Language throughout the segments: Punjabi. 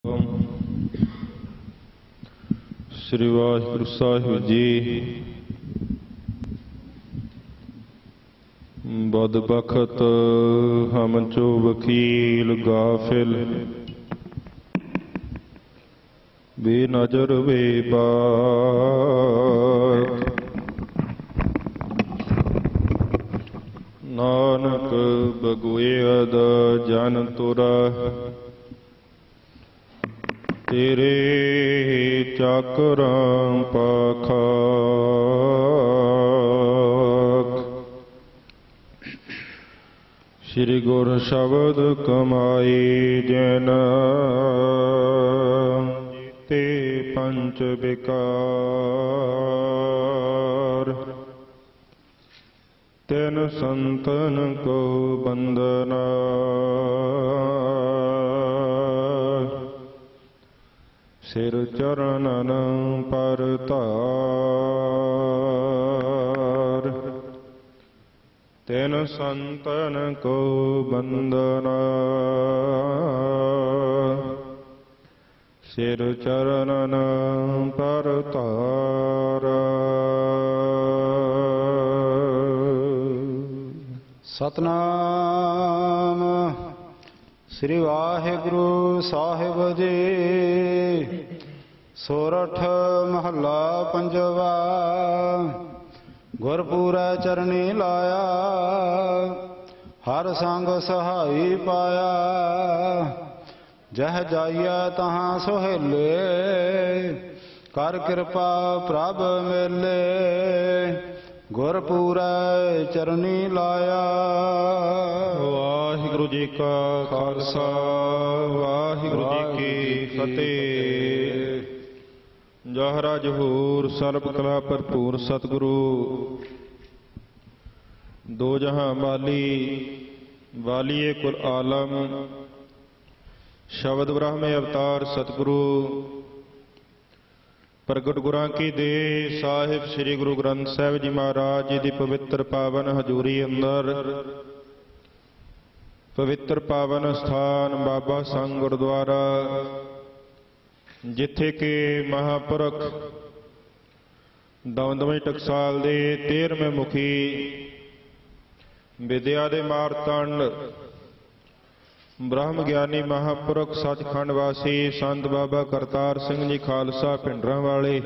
ਸ੍ਰੀ ਵਾਹਿਗੁਰੂ ਸਾਹਿਬ ਜੀ। ਬਦ ਬਖਤ ਹਮ ਚੋ ਵਕੀਲ ਗਾਫਿਲ, ਬੇ ਨਜ਼ਰ ਵੇ ਬਾਕ। ਨਾਨਕ ਬਗੁਏਦ ਜਨ ਤੁਰਾ, ਤੇਰੇ ਚਾਕਰਾਂ ਪਾਖਾਕ। ਸ੍ਰੀ ਗੁਰ ਸ਼ਬਦ ਕਮਾਈ ਜਨ, ਤੇ ਪੰਚ ਵਿਕਾਰ। ਤਿਨ ਸੰਤਨ ਕੋ ਬੰਦਨਾ, ਸਿਰ ਚਰਨਨ ਪਰ ਧਾਰ। ਤਿਨ ਸੰਤਨ ਕੋ ਬੰਦਨਾ, ਸਿਰ ਚਰਨਨ ਪਰ ਧਾਰ। ਸਤਨਾਮ ਸ੍ਰੀ ਵਾਹਿਗੁਰੂ ਸਾਹਿਬ ਜੀ। ਸੋਰਠ ਮਹੱਲਾ ਪੰਜਵਾ। ਗੁਰਪੂਰੈ ਚਰਨੀ ਲਾਇਆ, ਹਰ ਸੰਗ ਸਹਾਈ ਪਾਇਆ। ਜਹ ਜਾਈਐ ਤਹਾਂ ਸੁਹੇਲੇ, ਕਰ ਕਿਰਪਾ ਪ੍ਰਭ ਮੇਲੇ। ਗੁਰਪੂਰੈ ਚਰਨੀ ਲਾਇਆ। ਵਾਹਿਗੁਰੂ ਜੀ ਕਾ ਖਾਲਸਾ, ਵਾਹਿਗੁਰੂ ਜੀ ਕੀ ਫਤਿਹ। ਜਹਰਾ ਜਹੂਰ ਸਰਬ ਕਲਾ ਭਰਪੂਰ ਸਤਿਗੁਰੂ, ਦੋ ਜਹਾਂ ਮਾਲੀ ਵਾਲੀਏ ਕੁਲ ਆਲਮ। ਸ਼ਬਦ ਬ੍ਰਹਮੇ ਅਵਤਾਰ ਸਤਿਗੁਰੂ, ਪ੍ਰਗਟ ਗੁਰਾਂ ਕੀ ਦੇ ਸਾਹਿਬ ਸ੍ਰੀ ਗੁਰੂ ਗ੍ਰੰਥ ਸਾਹਿਬ ਜੀ ਮਹਾਰਾਜ ਜੀ ਦੀ ਪਵਿੱਤਰ ਪਾਵਨ ਹਜ਼ੂਰੀ ਅੰਦਰ, ਪਵਿੱਤਰ ਪਾਵਨ ਸਥਾਨ ਬਾਬਾ ਸੰਗ ਗੁਰਦੁਆਰਾ, ਜਿੱਥੇ ਕਿ ਮਹਾਂਪੁਰਖ ਦਮਦਮੀ ਟਕਸਾਲ ਦੇ 13ਵੇਂ ਮੁਖੀ, ਵਿਦਿਆ ਦੇ ਮਾਰਤੰਡ, ਬ੍ਰਹਮ ਗਿਆਨੀ ਮਹਾਂਪੁਰਖ ਸੱਚਖੰਡ ਵਾਸੀ ਸੰਤ ਬਾਬਾ ਕਰਤਾਰ ਸਿੰਘ ਜੀ ਖਾਲਸਾ ਭਿੰਡਰਾਂ ਵਾਲੇ,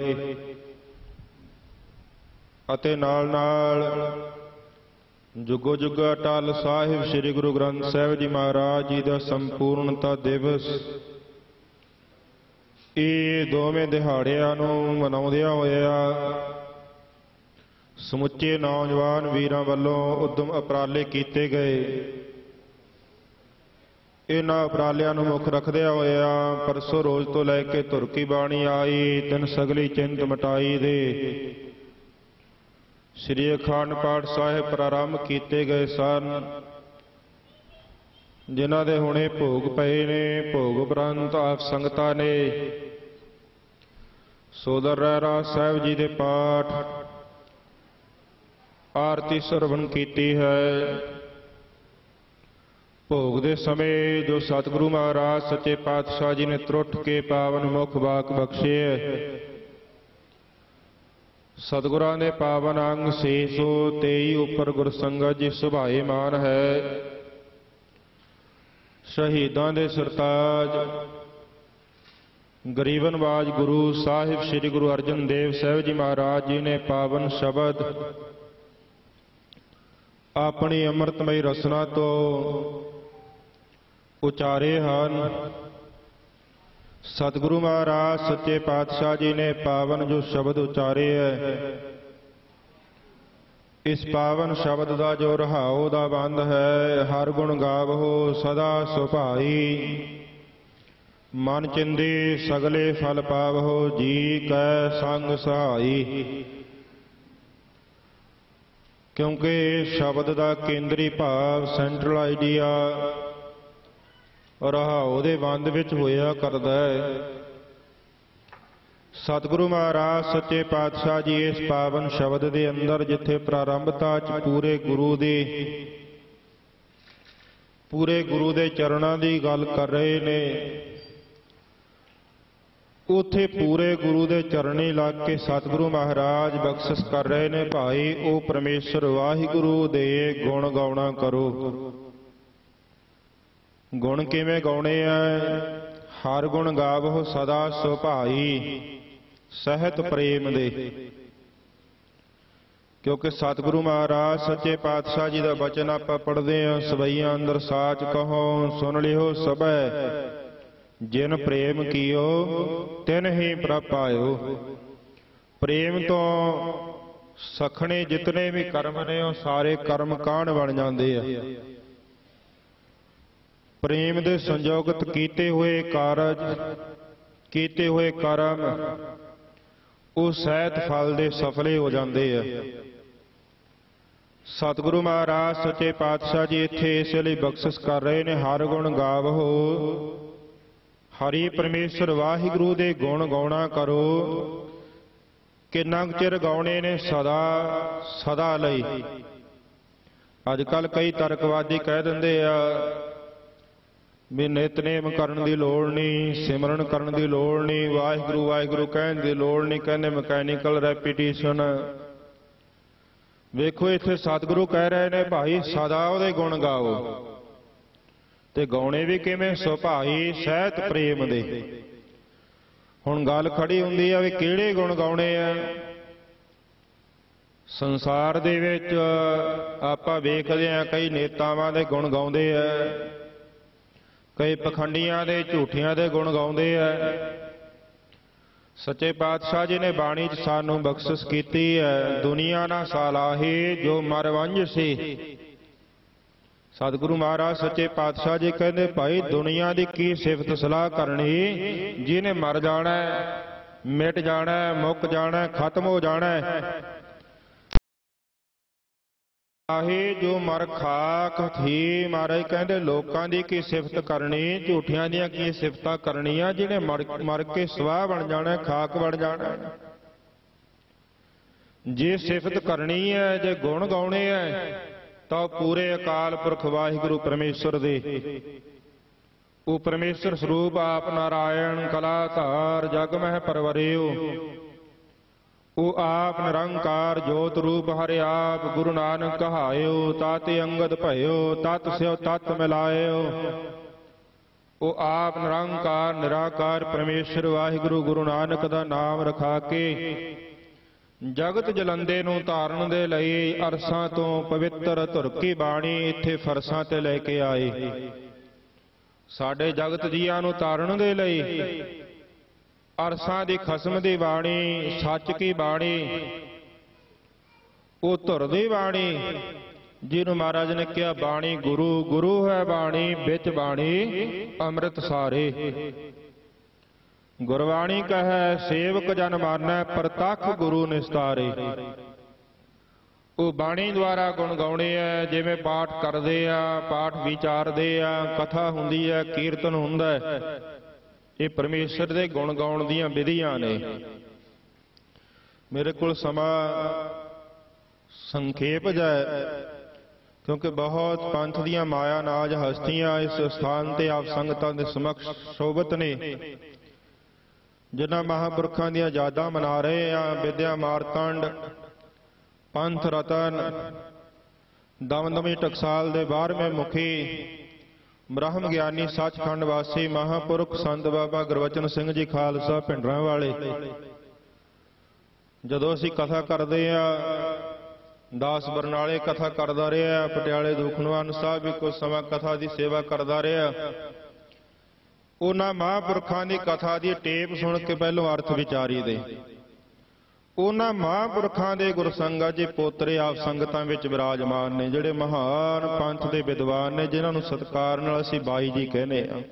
ਅਤੇ ਨਾਲ ਨਾਲ ਜੁਗੋ ਜੁਗ ਅਟਲ ਸਾਹਿਬ ਸ੍ਰੀ ਗੁਰੂ ਗ੍ਰੰਥ ਸਾਹਿਬ ਜੀ ਮਹਾਰਾਜ ਜੀ ਦਾ ਸੰਪੂਰਨਤਾ ਦਿਵਸ, ਇਹ ਦੋਵੇਂ ਦਿਹਾੜਿਆਂ ਨੂੰ ਮਨਾਉਂਦਿਆਂ ਹੋਇਆ ਸਮੁੱਚੇ ਨੌਜਵਾਨ ਵੀਰਾਂ ਵੱਲੋਂ ਉਦਮ ਉਪਰਾਲੇ ਕੀਤੇ ਗਏ। ਇਹਨਾਂ ਉਪਰਾਲਿਆਂ ਨੂੰ ਮੁੱਖ ਰੱਖਦਿਆਂ ਹੋਇਆ ਪਰਸੋਂ ਰੋਜ਼ ਤੋਂ ਲੈ ਕੇ ਧੁਰ ਕੀ ਬਾਣੀ ਆਈ, ਤਿੰਨ ਸਗਲੀ ਚਿੰਤ ਮਟਾਈ ਦੇ ਸ੍ਰੀ ਅਖੰਡ ਪਾਠ ਸਾਹਿਬ ਪ੍ਰਾਰੰਭ ਕੀਤੇ ਗਏ ਸਨ, ਜਿਨ੍ਹਾਂ ਦੇ ਹੁਣੇ ਭੋਗ ਪਏ ਨੇ। ਭੋਗ ਉਪਰੰਤ ਆਪ ਸੰਗਤਾਂ ਨੇ ਸੋਦਰ ਰਹਿਰਾਸ ਸਾਹਿਬ ਜੀ ਦੇ ਪਾਠ, ਆਰਤੀ ਸਰਵਣ ਕੀਤੀ ਹੈ। ਭੋਗ ਦੇ ਸਮੇਂ ਜੋ ਸਤਿਗੁਰੂ ਮਹਾਰਾਜ ਸੱਚੇ ਪਾਤਸ਼ਾਹ ਜੀ ਨੇ ਤਰੁੱਠ ਕੇ ਪਾਵਨ ਮੁਖ ਵਾਕ ਬਖਸ਼ੇ, ਸਤਿਗੁਰਾਂ ਦੇ ਪਾਵਨ ਅੰਗ 623 ਉੱਪਰ ਗੁਰਸੰਗਤ ਜੀ ਸੁਭਾਏ ਮਾਨ ਹੈ। ਸ਼ਹੀਦਾਂ ਦੇ ਸਰਤਾਜ ਗਰੀਬਨਵਾਜ ਗੁਰੂ ਸਾਹਿਬ ਸ੍ਰੀ ਗੁਰੂ ਅਰਜਨ ਦੇਵ ਸਾਹਿਬ ਜੀ ਮਹਾਰਾਜ ਜੀ ਨੇ ਪਾਵਨ ਸ਼ਬਦ ਆਪਣੀ ਅੰਮ੍ਰਿਤਮਈ ਰਸਨਾ ਤੋਂ ਉਚਾਰੇ ਹਨ। ਸਤਿਗੁਰੂ ਮਹਾਰਾਜ ਸੱਚੇ ਪਾਤਸ਼ਾਹ ਜੀ ਨੇ ਪਾਵਨ ਜੋ ਸ਼ਬਦ ਉਚਾਰੇ ਹੈ, ਇਸ ਪਾਵਨ ਸ਼ਬਦ ਦਾ ਜੋ ਰਹਾਉ ਦਾ ਬੰਦ ਹੈ, ਹਰ ਗੁਣ ਗਾਵੋ ਸਦਾ ਸੁਭਾਈ। ਮਨ ਚਿੰਦੀ ਸਗਲੇ ਫਲ ਪਾਵੋ, ਜੀ ਕੈ ਸੰਗ ਸਹਾਈ। ਕਿਉਂਕਿ ਸ਼ਬਦ ਦਾ ਕੇਂਦਰੀ ਭਾਵ, ਸੈਂਟਰਲ ਆਈਡੀਆ, ਰਹਾਉ ਦੇ ਬੰਦ ਵਿੱਚ ਹੋਇਆ ਕਰਦਾ ਹੈ। ਸਤਿਗੁਰੂ ਮਹਾਰਾਜ ਸੱਚੇ ਪਾਤਸ਼ਾਹ ਜੀ ਇਸ ਪਾਵਨ ਸ਼ਬਦ ਦੇ ਅੰਦਰ ਜਿੱਥੇ ਪ੍ਰਾਰੰਭਤਾ 'ਚ ਪੂਰੇ ਗੁਰੂ ਦੇ ਚਰਨਾਂ ਦੀ ਗੱਲ ਕਰ ਰਹੇ ਨੇ, ਉੱਥੇ ਪੂਰੇ ਗੁਰੂ ਦੇ ਚਰਨੀ ਲੱਗ ਕੇ ਸਤਿਗੁਰੂ ਮਹਾਰਾਜ ਬਖਸ਼ਿਸ਼ ਕਰ ਰਹੇ ਨੇ, ਭਾਈ ਉਹ ਪਰਮੇਸ਼ਰ ਵਾਹਿਗੁਰੂ ਦੇ ਗੁਣ ਗਾਉਣਾ ਕਰੋ। ਗੁਣ ਕਿਵੇਂ ਗਾਉਣੇ ਆ? ਹਰ ਗੁਣ ਗਾਵੋ ਸਦਾ ਸੁਭਾਈ ਸਹਿਤ ਪ੍ਰੇਮ ਦੇ। ਕਿਉਂਕਿ ਸਤਿਗੁਰੂ ਮਹਾਰਾਜ ਸੱਚੇ ਪਾਤਸ਼ਾਹ ਜੀ ਦਾ ਬਚਨ ਆਪਾਂ ਪੜ੍ਹਦੇ ਹਾਂ, ਸਵਈਆਂ ਅੰਦਰ ਸਾਚ ਕਹੋ ਸੁਣ ਲਿਓ ਸਭੈ, ਜਿਨ ਪ੍ਰੇਮ ਕੀਓ ਤਿਨ ਹੀ ਪ੍ਰਭ ਪਾਇਓ। ਪ੍ਰੇਮ ਤੋਂ ਸਖਣੇ ਜਿਤਨੇ ਵੀ ਕਰਮ ਨੇ ਉਹ ਸਾਰੇ ਕਰਮ ਕਾਹਣ ਬਣ ਜਾਂਦੇ ਆ। ਪ੍ਰੇਮ ਦੇ ਸੰਯੋਗਤ ਕੀਤੇ ਹੋਏ ਕਾਰਜ, ਕੀਤੇ ਹੋਏ ਕਰਮ ਉਹ ਸਹਿਤ ਫਲ ਦੇ ਸਫਲੇ ਹੋ ਜਾਂਦੇ ਆ। ਸਤਿਗੁਰੂ ਮਹਾਰਾਜ ਸੱਚੇ ਪਾਤਸ਼ਾਹ ਜੀ ਇੱਥੇ ਇਸ ਲਈ ਬਖਸ਼ਿਸ਼ ਕਰ ਰਹੇ ਨੇ, ਹਰ ਗੁਣ ਗਾਵੋ, ਹਰੀ ਪਰਮੇਸ਼ਰ ਵਾਹਿਗੁਰੂ ਦੇ ਗੁਣ ਗਾਉਣਾ ਕਰੋ। ਕਿੰਨਾ ਕੁ ਚਿਰ ਗਾਉਣੇ ਨੇ? ਸਦਾ ਲਈ। ਅੱਜ ਕੱਲ ਕਈ ਤਰਕਵਾਦੀ ਕਹਿ ਦਿੰਦੇ ਆ ਵੀ ਨਿਤਨੇਮ ਕਰਨ ਦੀ ਲੋੜ ਨਹੀਂ, ਸਿਮਰਨ ਕਰਨ ਦੀ ਲੋੜ ਨਹੀਂ, ਵਾਹਿਗੁਰੂ ਵਾਹਿਗੁਰੂ ਕਹਿਣ ਦੀ ਲੋੜ ਨਹੀਂ, ਕਹਿੰਦੇ ਮਕੈਨੀਕਲ ਰੈਪੀਟੀਸ਼ਨ। ਵੇਖੋ ਇੱਥੇ ਸਤਿਗੁਰੂ ਕਹਿ ਰਹੇ ਨੇ ਭਾਈ ਸਦਾ ਉਹਦੇ ਗੁਣ ਗਾਓ, ਤੇ ਗਾਉਣੇ ਵੀ ਕਿਵੇਂ? ਸੁਭਾਈ ਸਹਿਤ ਪ੍ਰੇਮ ਦੇ। ਹੁਣ ਗੱਲ ਖੜੀ ਹੁੰਦੀ ਆ ਵੀ ਕਿਹੜੇ ਗੁਣ ਗਾਉਣੇ ਆ। ਸੰਸਾਰ ਦੇ ਵਿੱਚ ਆਪਾਂ ਵੇਖਦੇ ਆ ਕਈ ਨੇਤਾਵਾਂ ਦੇ ਗੁਣ ਗਾਉਂਦੇ ਆ, ਕਈ ਪਖੰਡੀਆਂ ਦੇ ਝੂਠਿਆਂ ਦੇ ਗੁਣ ਗਾਉਂਦੇ ਆ। ਸੱਚੇ ਪਾਤਸ਼ਾਹ ਜੀ ਨੇ ਬਾਣੀ 'ਚ ਸਾਨੂੰ ਬਖਸ਼ਿਸ਼ ਕੀਤੀ ਹੈ, ਦੁਨੀਆ ਨਾ ਸਾਲਾਹੀ ਜੋ ਮਰ ਵੰਝ ਸੀ। ਸਤਿਗੁਰੂ ਮਹਾਰਾਜ ਸੱਚੇ ਪਾਤਸ਼ਾਹ ਜੀ ਕਹਿੰਦੇ ਭਾਈ ਦੁਨੀਆ ਦੀ ਕੀ ਸਿਫਤ ਸਲਾਹ ਕਰਨੀ, ਜਿਹਨੇ ਮਰ ਜਾਣਾ, ਮਿਟ ਜਾਣਾ, ਮੁੱਕ ਜਾਣਾ, ਖਤਮ ਹੋ ਜਾਣਾ। ਆਹੀ ਜੋ ਮਰ ਖਾਕ ਥੀ। ਮਹਾਰਾਜ ਕਹਿੰਦੇ ਲੋਕਾਂ ਦੀ ਕੀ ਸਿਫਤ ਕਰਨੀ, ਝੂਠਿਆਂ ਦੀਆਂ ਕੀ ਸਿਫਤਾਂ ਕਰਨੀਆਂ, ਜਿਹਨੇ ਮਰ ਕੇ ਸਵਾਹ ਬਣ ਜਾਣਾ, ਖਾਕ ਬਣ ਜਾਣਾ। ਜੇ ਸਿਫਤ ਕਰਨੀ ਹੈ, ਜੇ ਗੁਣ ਗਾਉਣੇ ਹੈ, ਤਾਂ ਪੂਰੇ ਅਕਾਲ ਪੁਰਖ ਵਾਹਿਗੁਰੂ ਪਰਮੇਸ਼ਰ ਦੇ। ਉਹ ਪਰਮੇਸ਼ਰ ਸਰੂਪ ਆਪ ਨਾਰਾਇਣ ਕਲਾ ਧਾਰ ਜਗ ਮਹਿ ਪਰਵਰਿਓ। ਉਹ ਆਪ ਨਿਰੰਕਾਰ ਜੋਤ ਰੂਪ ਹਰਿ ਆਪ ਗੁਰੂ ਨਾਨਕ ਕਹਾਇਓ। ਤਾਤੇ ਅੰਗਦ ਭਇਓ ਤਤ ਸਿਓ ਤਤ ਮਿਲਾਇਓ। ਉਹ ਆਪ ਨਿਰੰਕਾਰ ਨਿਰਾਕਾਰ ਪਰਮੇਸ਼ਰ ਵਾਹਿਗੁਰੂ ਗੁਰੂ ਨਾਨਕ ਦਾ ਨਾਮ ਰਖਾ ਕੇ ਜਗਤ ਜਲੰਦੇ ਨੂੰ ਧਾਰਨ ਦੇ ਲਈ ਅਰਸਾਂ ਤੋਂ ਪਵਿੱਤਰ ਧੁਰਕੀ ਬਾਣੀ ਇੱਥੇ ਫਰਸਾਂ ਤੇ ਲੈ ਕੇ ਆਏ। ਸਾਡੇ ਜਗਤ ਜੀਆਂ ਨੂੰ ਤਾਰਨ ਦੇ ਲਈ ਅਰਸਾਂ ਦੀ ਖਸਮ ਦੀ ਬਾਣੀ, ਸੱਚ ਕੀ ਬਾਣੀ, ਉਹ ਧੁਰ ਦੀ ਬਾਣੀ, ਜਿਹਨੂੰ ਮਹਾਰਾਜ ਨੇ ਕਿਹਾ ਬਾਣੀ ਗੁਰੂ, ਗੁਰੂ ਹੈ ਬਾਣੀ, ਵਿੱਚ ਬਾਣੀ ਅੰਮ੍ਰਿਤ ਸਾਰੇ। ਗੁਰਬਾਣੀ ਕਹੈ ਸੇਵਕ ਜਨ ਮਾਨੈ, ਪ੍ਰਤੱਖ ਗੁਰੂ ਨਿਸਤਾਰੇ। ਉਹ ਬਾਣੀ ਦੁਆਰਾ ਗੁਣ ਗਾਉਣੇ ਆ। ਜਿਵੇਂ ਪਾਠ ਕਰਦੇ ਆ, ਪਾਠ ਵਿਚਾਰਦੇ ਆ, ਕਥਾ ਹੁੰਦੀ ਹੈ, ਕੀਰਤਨ ਹੁੰਦਾ ਹੈ, ਇਹ ਪਰਮੇਸ਼ਰ ਦੇ ਗੁਣ ਗਾਉਣ ਦੀਆਂ ਵਿਧੀਆਂ ਨੇ। ਮੇਰੇ ਕੋਲ ਸਮਾਂ ਸੰਖੇਪ ਹੈ, ਕਿਉਂਕਿ ਬਹੁਤ ਪੰਥ ਦੀਆਂ ਮਾਇਆ ਨਾਜ ਹਸਤੀਆਂ ਇਸ ਸਥਾਨ ਤੇ ਆਪ ਸੰਗਤਾਂ ਦੇ ਸਮਕਸ਼ ਸ਼ੋਭਤ ਨੇ, ਜਿਨ੍ਹਾਂ ਮਹਾਂਪੁਰਖਾਂ ਦੀਆਂ ਯਾਦਾਂ ਮਨਾ ਰਹੇ ਆ। ਵਿਦਿਆ ਮਾਰਤੰਡ, ਪੰਥ ਰਤਨ, ਦਮਦਮੀ ਟਕਸਾਲ ਦੇ 12ਵੇਂ ਮੁਖੀ, ਬ੍ਰਹਮ ਗਿਆਨੀ ਸੱਚਖੰਡ ਵਾਸੀ ਮਹਾਂਪੁਰਖ ਸੰਤ ਬਾਬਾ ਗੁਰਬਚਨ ਸਿੰਘ ਜੀ ਖਾਲਸਾ ਭਿੰਡਰਾਂ ਵਾਲੇ। ਜਦੋਂ ਅਸੀਂ ਕਥਾ ਕਰਦੇ ਆ, ਦਾਸ ਬਰਨਾਲੇ ਕਥਾ ਕਰਦਾ ਰਿਹਾ, ਪਟਿਆਲੇ ਦੁਖਨਿਵਾਰਨ ਸਾਹਿਬ ਵੀ ਕੁਝ ਸਮਾਂ ਕਥਾ ਦੀ ਸੇਵਾ ਕਰਦਾ ਰਿਹਾ। ਉਹਨਾਂ ਮਹਾਂਪੁਰਖਾਂ ਦੀ ਕਥਾ ਦੀ ਟੇਪ ਸੁਣ ਕੇ ਪਹਿਲੋਂ ਅਰਥ ਵਿਚਾਰੀ ਦੇ। ਉਹਨਾਂ ਮਹਾਂਪੁਰਖਾਂ ਦੇ ਗੁਰਸੰਗਤ ਜੀ ਪੋਤਰੇ ਆਪ ਸੰਗਤਾਂ ਵਿੱਚ ਵਿਰਾਜਮਾਨ ਨੇ, ਜਿਹੜੇ ਮਹਾਨ ਪੰਥ ਦੇ ਵਿਦਵਾਨ ਨੇ, ਜਿਨ੍ਹਾਂ ਨੂੰ ਸਤਿਕਾਰ ਨਾਲ ਅਸੀਂ ਬਾਈ ਜੀ ਕਹਿੰਦੇ ਆ।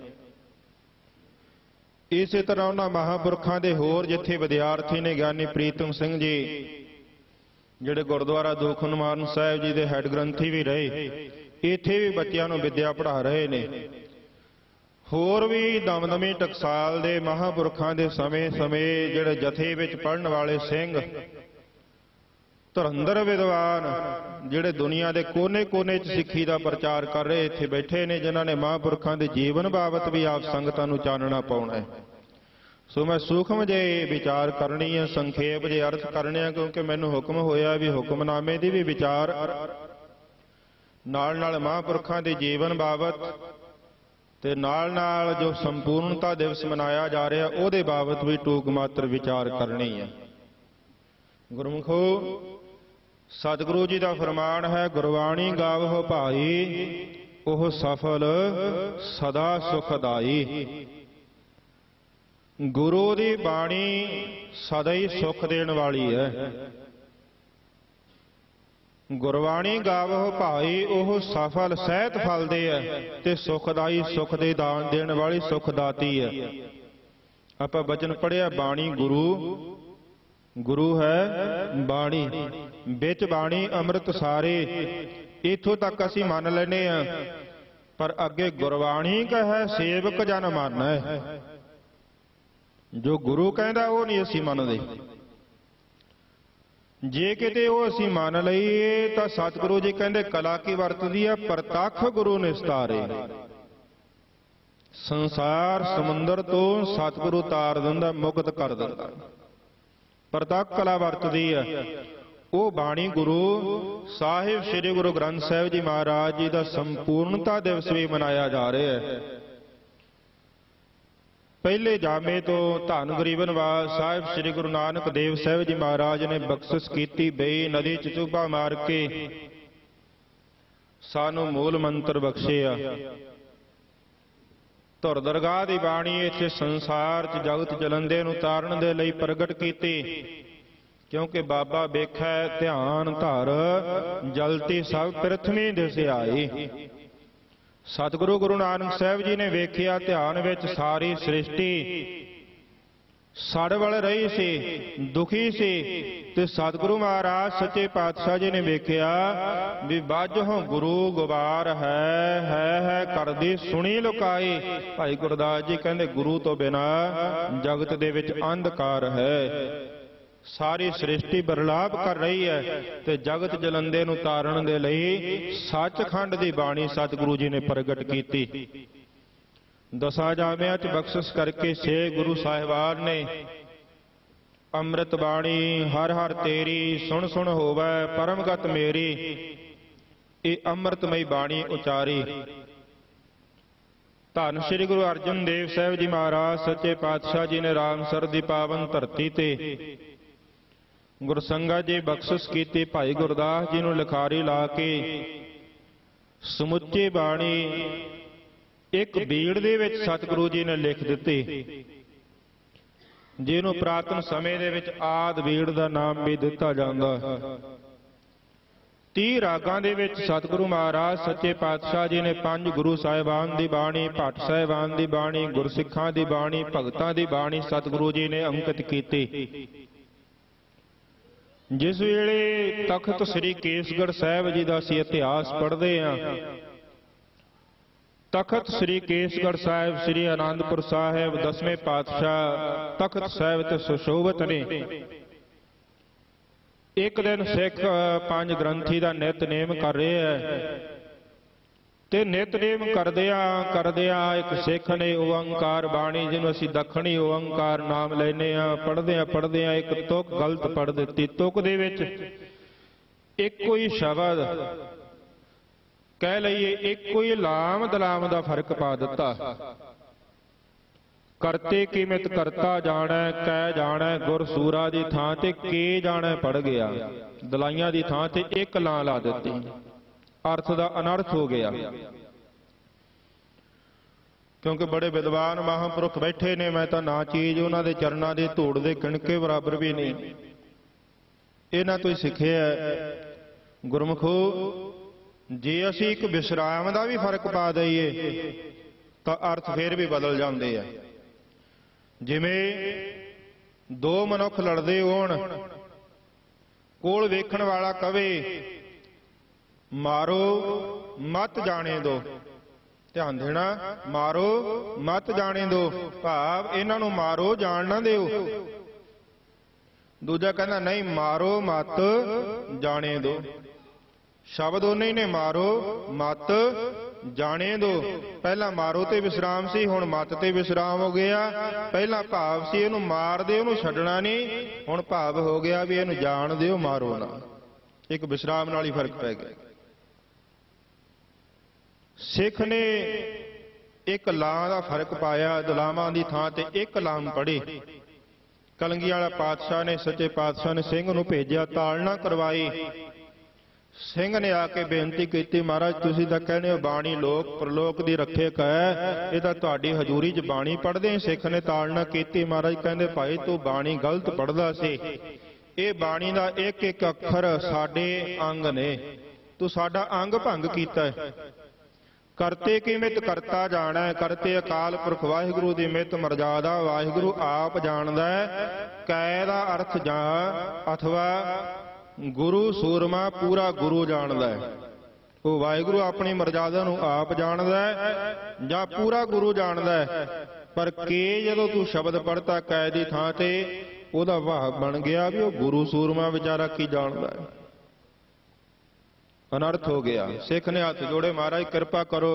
ਇਸੇ ਤਰ੍ਹਾਂ ਉਹਨਾਂ ਮਹਾਂਪੁਰਖਾਂ ਦੇ ਹੋਰ ਜਿੱਥੇ ਵਿਦਿਆਰਥੀ ਨੇ, ਗਿਆਨੀ ਪ੍ਰੀਤਮ ਸਿੰਘ ਜੀ, ਜਿਹੜੇ ਗੁਰਦੁਆਰਾ ਦੁਖਨਿਵਾਰਨ ਸਾਹਿਬ ਜੀ ਦੇ ਹੈੱਡ ਗ੍ਰੰਥੀ ਵੀ ਰਹੇ, ਇੱਥੇ ਵੀ ਬੱਚਿਆਂ ਨੂੰ ਵਿਦਿਆ ਪੜ੍ਹਾ ਰਹੇ ਨੇ। ਹੋਰ ਵੀ ਦਮਦਮੀ ਟਕਸਾਲ ਦੇ ਮਹਾਂਪੁਰਖਾਂ ਦੇ ਸਮੇਂ ਜਿਹੜੇ ਜਥੇ ਵਿੱਚ ਪੜ੍ਹਨ ਵਾਲੇ ਸਿੰਘ, ਧੁਰੰਧਰ ਵਿਦਵਾਨ, ਜਿਹੜੇ ਦੁਨੀਆ ਦੇ ਕੋਨੇ-ਕੋਨੇ 'ਚ ਸਿੱਖੀ ਦਾ ਪ੍ਰਚਾਰ ਕਰ ਰਹੇ, ਇੱਥੇ ਬੈਠੇ ਨੇ, ਜਿਨ੍ਹਾਂ ਨੇ ਮਹਾਂਪੁਰਖਾਂ ਦੇ ਜੀਵਨ ਬਾਬਤ ਵੀ ਆਪ ਸੰਗਤਾਂ ਨੂੰ ਚਾਨਣਾ ਪਾਉਣਾ ਹੈ। ਸੋ ਮੈਂ ਸੂਖਮ ਜੇ ਵਿਚਾਰ ਕਰਨੀ ਹੈ, ਸੰਖੇਪ ਜੇ ਅਰਥ ਕਰਨੇ ਆ, ਕਿਉਂਕਿ ਮੈਨੂੰ ਹੁਕਮ ਹੋਇਆ ਵੀ ਹੁਕਮਨਾਮੇ ਦੀ ਵੀ ਵਿਚਾਰ ਨਾਲ ਨਾਲ ਮਹਾਂਪੁਰਖਾਂ ਦੇ ਜੀਵਨ ਬਾਬਤ ਤੇ ਨਾਲ ਨਾਲ ਜੋ ਸੰਪੂਰਨਤਾ ਦਿਵਸ ਮਨਾਇਆ ਜਾ ਰਿਹਾ ਉਹਦੇ ਬਾਬਤ ਵੀ ਟੂਕ ਮਾਤਰ ਵਿਚਾਰ ਕਰਨੀ ਹੈ। ਗੁਰਮੁਖੋ, ਸਤਿਗੁਰੂ ਜੀ ਦਾ ਫਰਮਾਨ ਹੈ, ਗੁਰਬਾਣੀ ਗਾਵਹੁ ਭਾਈ ਉਹ ਸਫਲ ਸਦਾ ਸੁਖਦਾਈ। ਗੁਰੂ ਦੀ ਬਾਣੀ ਸਦਾ ਹੀ ਸੁਖ ਦੇਣ ਵਾਲੀ ਹੈ। ਗੁਰਬਾਣੀ ਗਾਵਹੁ ਭਾਈ ਉਹ ਸਫਲ ਸਹਿਤ ਫਲਦੇ ਹੈ ਤੇ ਸੁਖਦਾਈ, ਸੁਖ ਦੇ ਦਾਨ ਦੇਣ ਵਾਲੀ ਸੁਖਦਾਤੀ ਹੈ। ਆਪਾਂ ਬਚਨ ਪੜਿਆ, ਬਾਣੀ ਗੁਰੂ, ਗੁਰੂ ਹੈ ਬਾਣੀ, ਵਿੱਚ ਬਾਣੀ ਅੰਮ੍ਰਿਤ ਸਾਰੇ। ਇੱਥੋਂ ਤੱਕ ਅਸੀਂ ਮੰਨ ਲੈਨੇ ਆ, ਪਰ ਅੱਗੇ ਗੁਰਬਾਣੀ ਕਹੈ ਸੇਵਕ ਜਨ ਮਾਨੈ। ਜੋ ਗੁਰੂ ਕਹਿੰਦਾ ਉਹ ਨਹੀਂ ਅਸੀਂ ਮੰਨਦੇ। ਜੇ ਕਿਤੇ ਉਹ ਅਸੀਂ ਮੰਨ ਲਈਏ ਤਾਂ ਸਤਿਗੁਰੂ ਜੀ ਕਹਿੰਦੇ ਕਲਾ ਕੀ ਵਰਤਦੀ ਆ, ਪ੍ਰਤੱਖ ਗੁਰੂ ਨਿਸਤਾਰੇ। ਸੰਸਾਰ ਸਮੁੰਦਰ ਤੋਂ ਸਤਿਗੁਰੂ ਤਾਰ ਦਿੰਦਾ, ਮੁਕਤ ਕਰ ਦਿੰਦਾ। ਪ੍ਰਤੱਖ ਕਲਾ ਵਰਤਦੀ ਆ ਉਹ ਬਾਣੀ ਗੁਰੂ ਸਾਹਿਬ ਸ੍ਰੀ ਗੁਰੂ ਗ੍ਰੰਥ ਸਾਹਿਬ ਜੀ ਮਹਾਰਾਜ ਜੀ ਦਾ ਸੰਪੂਰਨਤਾ ਦਿਵਸ ਵੀ ਮਨਾਇਆ ਜਾ ਰਿਹਾ ਹੈ। ਪਹਿਲੇ ਜਾਮੇ ਤੋਂ ਧੰਨ ਗਰੀਬ ਨਿਵਾਸ ਸਾਹਿਬ ਸ੍ਰੀ ਗੁਰੂ ਨਾਨਕ ਦੇਵ ਸਾਹਿਬ ਜੀ ਮਹਾਰਾਜ ਨੇ ਬਖਸ਼ਿਸ਼ ਕੀਤੀ, ਬਈ ਨਦੀ ਚ ਚੂਬਾ ਮਾਰ ਕੇ ਸਾਨੂੰ ਮੂਲ ਮੰਤਰ ਬਖਸ਼ਿਆ। ਧੁਰ ਦਰਗਾਹ ਦੀ ਬਾਣੀ ਇੱਥੇ ਸੰਸਾਰ 'ਚ ਜਗਤ ਜਲੰਦੇ ਨੂੰ ਤਾਰਨ ਦੇ ਲਈ ਪ੍ਰਗਟ ਕੀਤੀ, ਕਿਉਂਕਿ ਬਾਬਾ ਵੇਖੈ ਧਿਆਨ ਧਰ ਜਲਤੀ ਸਭ ਪ੍ਰਿਥਵੀ ਦਿਸ ਆਈ। ਸਤਿਗੁਰੂ ਗੁਰੂ ਨਾਨਕ ਸਾਹਿਬ ਜੀ ਨੇ ਵੇਖਿਆ ਧਿਆਨ ਵਿੱਚ ਸਾਰੀ ਸ੍ਰਿਸ਼ਟੀ ਸੜ ਵਲ ਰਹੀ ਸੀ, ਦੁਖੀ ਸੀ, ਤੇ ਸਤਿਗੁਰੂ ਮਹਾਰਾਜ ਸੱਚੇ ਪਾਤਸ਼ਾਹ ਜੀ ਨੇ ਵੇਖਿਆ ਵੀ ਬਾਝੋਂ ਗੁਰੂ ਗੁਬਾਰ ਹੈ ਕਰਦੀ ਸੁਣੀ ਲੁਕਾਈ। ਭਾਈ ਗੁਰਦਾਸ ਜੀ ਕਹਿੰਦੇ ਗੁਰੂ ਤੋਂ ਬਿਨਾ ਜਗਤ ਦੇ ਵਿੱਚ ਅੰਧਕਾਰ ਹੈ। ਸਾਰੀ ਸ੍ਰਿਸ਼ਟੀ ਬਰਲਾਪ ਕਰ ਰਹੀ ਹੈ ਤੇ ਜਗਤ ਜਲੰਦੇ ਨੂੰ ਤਾਰਨ ਦੇ ਲਈ ਸੱਚਖੰਡ ਦੀ ਬਾਣੀ ਸਤਿਗੁਰੂ ਜੀ ਨੇ ਪ੍ਰਗਟ ਕੀਤੀ। ਦਸਾਂ ਜਾਮਿਆਂ 'ਚ ਬਖਸ਼ਿਸ਼ ਕਰਕੇ 6 ਗੁਰੂ ਸਾਹਿਬਾਨ ਨੇ ਅੰਮ੍ਰਿਤ ਬਾਣੀ ਹਰ ਹਰ ਤੇਰੀ ਸੁਣ ਸੁਣ ਹੋਵੈ ਪਰਮਗਤ ਮੇਰੀ, ਇਹ ਅੰਮ੍ਰਿਤਮਈ ਬਾਣੀ ਉਚਾਰੀ। ਧੰਨ ਸ੍ਰੀ ਗੁਰੂ ਅਰਜਨ ਦੇਵ ਸਾਹਿਬ ਜੀ ਮਹਾਰਾਜ ਸੱਚੇ ਪਾਤਸ਼ਾਹ ਜੀ ਨੇ ਰਾਮਸਰ ਦੀ ਪਾਵਨ ਧਰਤੀ ਤੇ ਗੁਰਸੰਗਤ ਜੀ ਬਖਸ਼ਿਸ਼ ਕੀਤੀ। ਭਾਈ ਗੁਰਦਾਸ ਜੀ ਨੂੰ ਲਿਖਾਰੀ ਲਾ ਕੇ ਸਮੁੱਚੀ ਬਾਣੀ ਇੱਕ ਬੀੜ ਦੇ ਵਿੱਚ ਸਤਿਗੁਰੂ ਜੀ ਨੇ ਲਿਖ ਦਿੱਤੀ, ਜਿਹਨੂੰ ਪ੍ਰਾਤਨ ਸਮੇਂ ਦੇ ਵਿੱਚ ਆਦਿ ਬੀੜ ਦਾ ਨਾਮ ਵੀ ਦਿੱਤਾ ਜਾਂਦਾ। 30 ਰਾਗਾਂ ਦੇ ਵਿੱਚ ਸਤਿਗੁਰੂ ਮਹਾਰਾਜ ਸੱਚੇ ਪਾਤਸ਼ਾਹ ਜੀ ਨੇ 5 ਗੁਰੂ ਸਾਹਿਬਾਨ ਦੀ ਬਾਣੀ, ਭੱਟ ਸਾਹਿਬਾਨ ਦੀ ਬਾਣੀ, ਗੁਰਸਿੱਖਾਂ ਦੀ ਬਾਣੀ, ਭਗਤਾਂ ਦੀ ਬਾਣੀ ਸਤਿਗੁਰੂ ਜੀ ਨੇ ਅੰਕਿਤ ਕੀਤੀ। ਜਿਸ ਵੇਲੇ ਤਖਤ ਸ੍ਰੀ ਕੇਸਗੜ੍ਹ ਸਾਹਿਬ ਜੀ ਦਾ ਅਸੀਂ ਇਤਿਹਾਸ ਪੜ੍ਹਦੇ ਹਾਂ, ਤਖਤ ਸ੍ਰੀ ਕੇਸਗੜ੍ਹ ਸਾਹਿਬ ਸ੍ਰੀ ਆਨੰਦਪੁਰ ਸਾਹਿਬ 10ਵੇਂ ਪਾਤਸ਼ਾਹ ਤਖਤ ਸਾਹਿਬ ਤੇ ਸੁਸ਼ੋਭਿਤ ਨੇ। ਇੱਕ ਦਿਨ ਸਿੱਖ 5 ਗ੍ਰੰਥੀ ਦਾ ਨਿਤਨੇਮ ਕਰ ਰਿਹਾ ਹੈ ਤੇ ਨਿਤਨੇਮ ਕਰਦਿਆਂ ਇੱਕ ਸਿੱਖ ਨੇ ਓੰਕਾਰ ਬਾਣੀ, ਜਿਹਨੂੰ ਅਸੀਂ ਦੱਖਣੀ ਓੰਕਾਰ ਨਾਮ ਲੈਨੇ ਆ, ਪੜ੍ਹਦਿਆਂ ਇੱਕ ਤੁਕ ਗਲਤ ਪੜ੍ਹ ਦਿੱਤੀ। ਤੁਕ ਦੇ ਵਿੱਚ ਇੱਕੋ ਹੀ ਸ਼ਬਦ ਕਹਿ ਲਈਏ, ਇੱਕੋ ਹੀ ਲਾਮ ਦਲਾਮ ਦਾ ਫਰਕ ਪਾ ਦਿੱਤਾ। ਕਰਤੇ ਕੀਮਤ ਕਰਤਾ ਜਾਣੈ, ਕਹਿ ਜਾਣੈ ਗੁਰ ਸੂਰਾ ਦੀ ਥਾਂ ਤੇ ਕੇ ਜਾਣੈ ਪੜ ਗਿਆ। ਦਲਾਈਆਂ ਦੀ ਥਾਂ ਤੇ ਇੱਕ ਲਾਂ ਲਾ ਦਿੱਤੀ, ਅਰਥ ਦਾ ਅਨਰਥ ਹੋ ਗਿਆ। ਕਿਉਂਕਿ ਬੜੇ ਵਿਦਵਾਨ ਮਹਾਂਪੁਰਖ ਬੈਠੇ ਨੇ, ਮੈਂ ਤਾਂ ਨਾ ਚੀਜ਼ ਉਹਨਾਂ ਦੇ ਚਰਨਾਂ ਦੇ ਧੂੜ ਦੇ ਕਿਣਕੇ ਬਰਾਬਰ ਵੀ ਨਹੀਂ, ਇਹਨਾਂ ਤੋਂ ਹੀ ਸਿੱਖਿਆ। ਗੁਰਮੁਖੋ, ਜੇ ਅਸੀਂ ਇੱਕ ਵਿਸ਼ਰਾਮ ਦਾ ਵੀ ਫਰਕ ਪਾ ਦਈਏ ਤਾਂ ਅਰਥ ਫੇਰ ਵੀ ਬਦਲ ਜਾਂਦੇ ਆ। ਜਿਵੇਂ ਦੋ ਮਨੁੱਖ ਲੜਦੇ ਹੋਣ, ਕੋਲ ਵੇਖਣ ਵਾਲਾ ਕਵੇ ਮਾਰੋ ਮਤ ਜਾਣੇ ਦੋ, ਧਿਆਨ ਦੇਣਾ, ਮਾਰੋ ਮਤ ਜਾਣੇ ਦੋ, ਭਾਵ ਇਹਨਾਂ ਨੂੰ ਮਾਰੋ ਜਾਣ ਨਾ ਦਿਓ। ਦੂਜਾ ਕਹਿੰਦਾ ਨਹੀਂ, ਮਾਰੋ ਮਤ ਜਾਣੇ ਦੋ। ਸ਼ਬਦ ਉਹਨੇ ਹੀ ਨੇ, ਮਾਰੋ ਮਤ ਜਾਣੇ ਦੋ। ਪਹਿਲਾਂ ਮਾਰੋ ਤੇ ਵਿਸਰਾਮ ਸੀ, ਹੁਣ ਮਤ ਤੇ ਵਿਸਰਾਮ ਹੋ ਗਿਆ। ਪਹਿਲਾਂ ਭਾਵ ਸੀ ਇਹਨੂੰ ਮਾਰ ਦਿਓ, ਉਹਨੂੰ ਛੱਡਣਾ ਨਹੀਂ, ਹੁਣ ਭਾਵ ਹੋ ਗਿਆ ਵੀ ਇਹਨੂੰ ਜਾਣ ਦਿਓ, ਮਾਰੋ ਨਾ। ਇੱਕ ਵਿਸਰਾਮ ਨਾਲ ਹੀ ਫਰਕ ਪੈ ਗਿਆ। ਸਿੱਖ ਨੇ ਇੱਕ ਲਾਂ ਦਾ ਫਰਕ ਪਾਇਆ, ਦਲਾਵਾਂ ਦੀ ਥਾਂ ਤੇ ਇੱਕ ਲਾਮ ਪੜ੍ਹੀ। ਕਲਗੀ ਵਾਲਾ ਪਾਤਸ਼ਾਹ ਨੇ, ਸੱਚੇ ਪਾਤਸ਼ਾਹ ਨੇ ਸਿੰਘ ਨੂੰ ਭੇਜਿਆ, ਤਾੜਨਾ ਕਰਵਾਈ। ਸਿੰਘ ਨੇ ਆ ਕੇ ਬੇਨਤੀ ਕੀਤੀ, ਮਹਾਰਾਜ ਤੁਸੀਂ ਤਾਂ ਕਹਿੰਦੇ ਹੋ ਬਾਣੀ ਲੋਕ ਪ੍ਰਲੋਕ ਦੀ ਰੱਖਿਅਕ ਹੈ, ਇਹ ਤਾਂ ਤੁਹਾਡੀ ਹਜ਼ੂਰੀ 'ਚ ਬਾਣੀ ਪੜ੍ਹਦੇ। ਸਿੱਖ ਨੇ ਤਾੜਨਾ ਕੀਤੀ। ਮਹਾਰਾਜ ਕਹਿੰਦੇ ਭਾਈ ਤੂੰ ਬਾਣੀ ਗਲਤ ਪੜ੍ਹਦਾ ਸੀ, ਇਹ ਬਾਣੀ ਦਾ ਇੱਕ ਇੱਕ ਅੱਖਰ ਸਾਡੇ ਅੰਗ ਨੇ, ਤੂੰ ਸਾਡਾ ਅੰਗ ਭੰਗ ਕੀਤਾ ਹੈ। ਕਰਤੇ ਕੀ ਮਿਤ ਕਰਤਾ ਜਾਣੈ, ਕਰਤੇ ਅਕਾਲ ਪੁਰਖ ਵਾਹਿਗੁਰੂ ਦੀ ਮਿਤ ਮਰਜ਼ਾਦਾ ਵਾਹਿਗੁਰੂ ਆਪ ਜਾਣਦਾ ਹੈ। ਕੈ ਦਾ ਅਰਥ ਜਾਂ ਅਥਵਾ ਗੁਰੂ ਸੂਰਮਾ ਪੂਰਾ ਗੁਰੂ ਜਾਣਦਾ ਹੈ। ਉਹ ਵਾਹਿਗੁਰੂ ਆਪਣੀ ਮਰਜ਼ਾਦਾ ਨੂੰ ਆਪ ਜਾਣਦਾ ਹੈ ਜਾਂ ਪੂਰਾ ਗੁਰੂ ਜਾਣਦਾ ਹੈ। ਪਰ ਕੇ ਜਦੋਂ ਤੂੰ ਸ਼ਬਦ ਪੜ੍ਹਤਾ ਕੈ ਦੀ ਥਾਂ ਤੇ, ਉਹਦਾ ਭਾਵ ਬਣ ਗਿਆ ਵੀ ਉਹ ਗੁਰੂ ਸੂਰਮਾ ਵਿਚਾਰਾ ਕੀ ਜਾਣਦਾ ਹੈ। ਅਨਰਥ ਹੋ ਗਿਆ। ਸਿੱਖ ਨੇ ਹੱਥ ਜੋੜੇ, ਮਹਾਰਾਜ ਕਿਰਪਾ ਕਰੋ,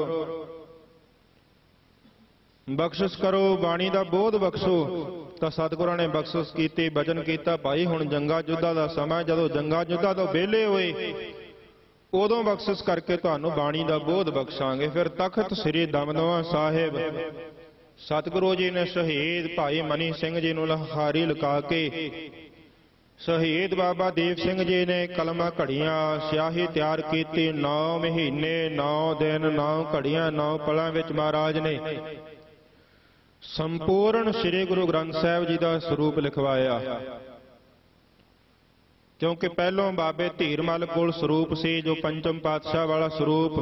ਬਖਸ਼ਿਸ਼ ਕਰੋ, ਬਾਣੀ ਦਾ ਬੋਧ ਬਖਸ਼ੋ। ਤਾਂ ਸਤਿਗੁਰਾਂ ਨੇ ਬਖਸ਼ਿਸ਼ ਕੀਤੀ, ਬਚਨ ਕੀਤਾ, ਭਾਈ ਹੁਣ ਜੰਗਾ ਯੁੱਧਾਂ ਦਾ ਸਮਾਂ, ਜਦੋਂ ਜੰਗਾ ਯੁੱਧਾਂ ਤੋਂ ਵਿਹਲੇ ਹੋਏ ਉਦੋਂ ਬਖਸ਼ਿਸ਼ ਕਰਕੇ ਤੁਹਾਨੂੰ ਬਾਣੀ ਦਾ ਬੋਧ ਬਖਸ਼ਾਂਗੇ। ਫਿਰ ਤਖਤ ਸ੍ਰੀ ਦਮਦਮਾ ਸਾਹਿਬ ਸਤਿਗੁਰੂ ਜੀ ਨੇ ਸ਼ਹੀਦ ਭਾਈ ਮਨੀ ਸਿੰਘ ਜੀ ਨੂੰ ਲਹਾਰੀ ਲਗਾ ਕੇ, ਸ਼ਹੀਦ ਬਾਬਾ ਦੀਪ ਸਿੰਘ ਜੀ ਨੇ ਕਲਮਾਂ ਘੜੀਆਂ, ਸਿਆਹੀ ਤਿਆਰ ਕੀਤੀ। 9 ਮਹੀਨੇ 9 ਦਿਨ 9 ਘੜੀਆਂ 9 ਪਲਾਂ ਵਿੱਚ ਮਹਾਰਾਜ ਨੇ ਸੰਪੂਰਨ ਸ੍ਰੀ ਗੁਰੂ ਗ੍ਰੰਥ ਸਾਹਿਬ ਜੀ ਦਾ ਸਰੂਪ ਲਿਖਵਾਇਆ। ਕਿਉਂਕਿ ਪਹਿਲੋਂ ਬਾਬੇ ਧੀਰਮਲ ਕੋਲ ਸਰੂਪ ਸੀ, ਜੋ ਪੰਚਮ ਪਾਤਸ਼ਾਹ ਵਾਲਾ ਸਰੂਪ।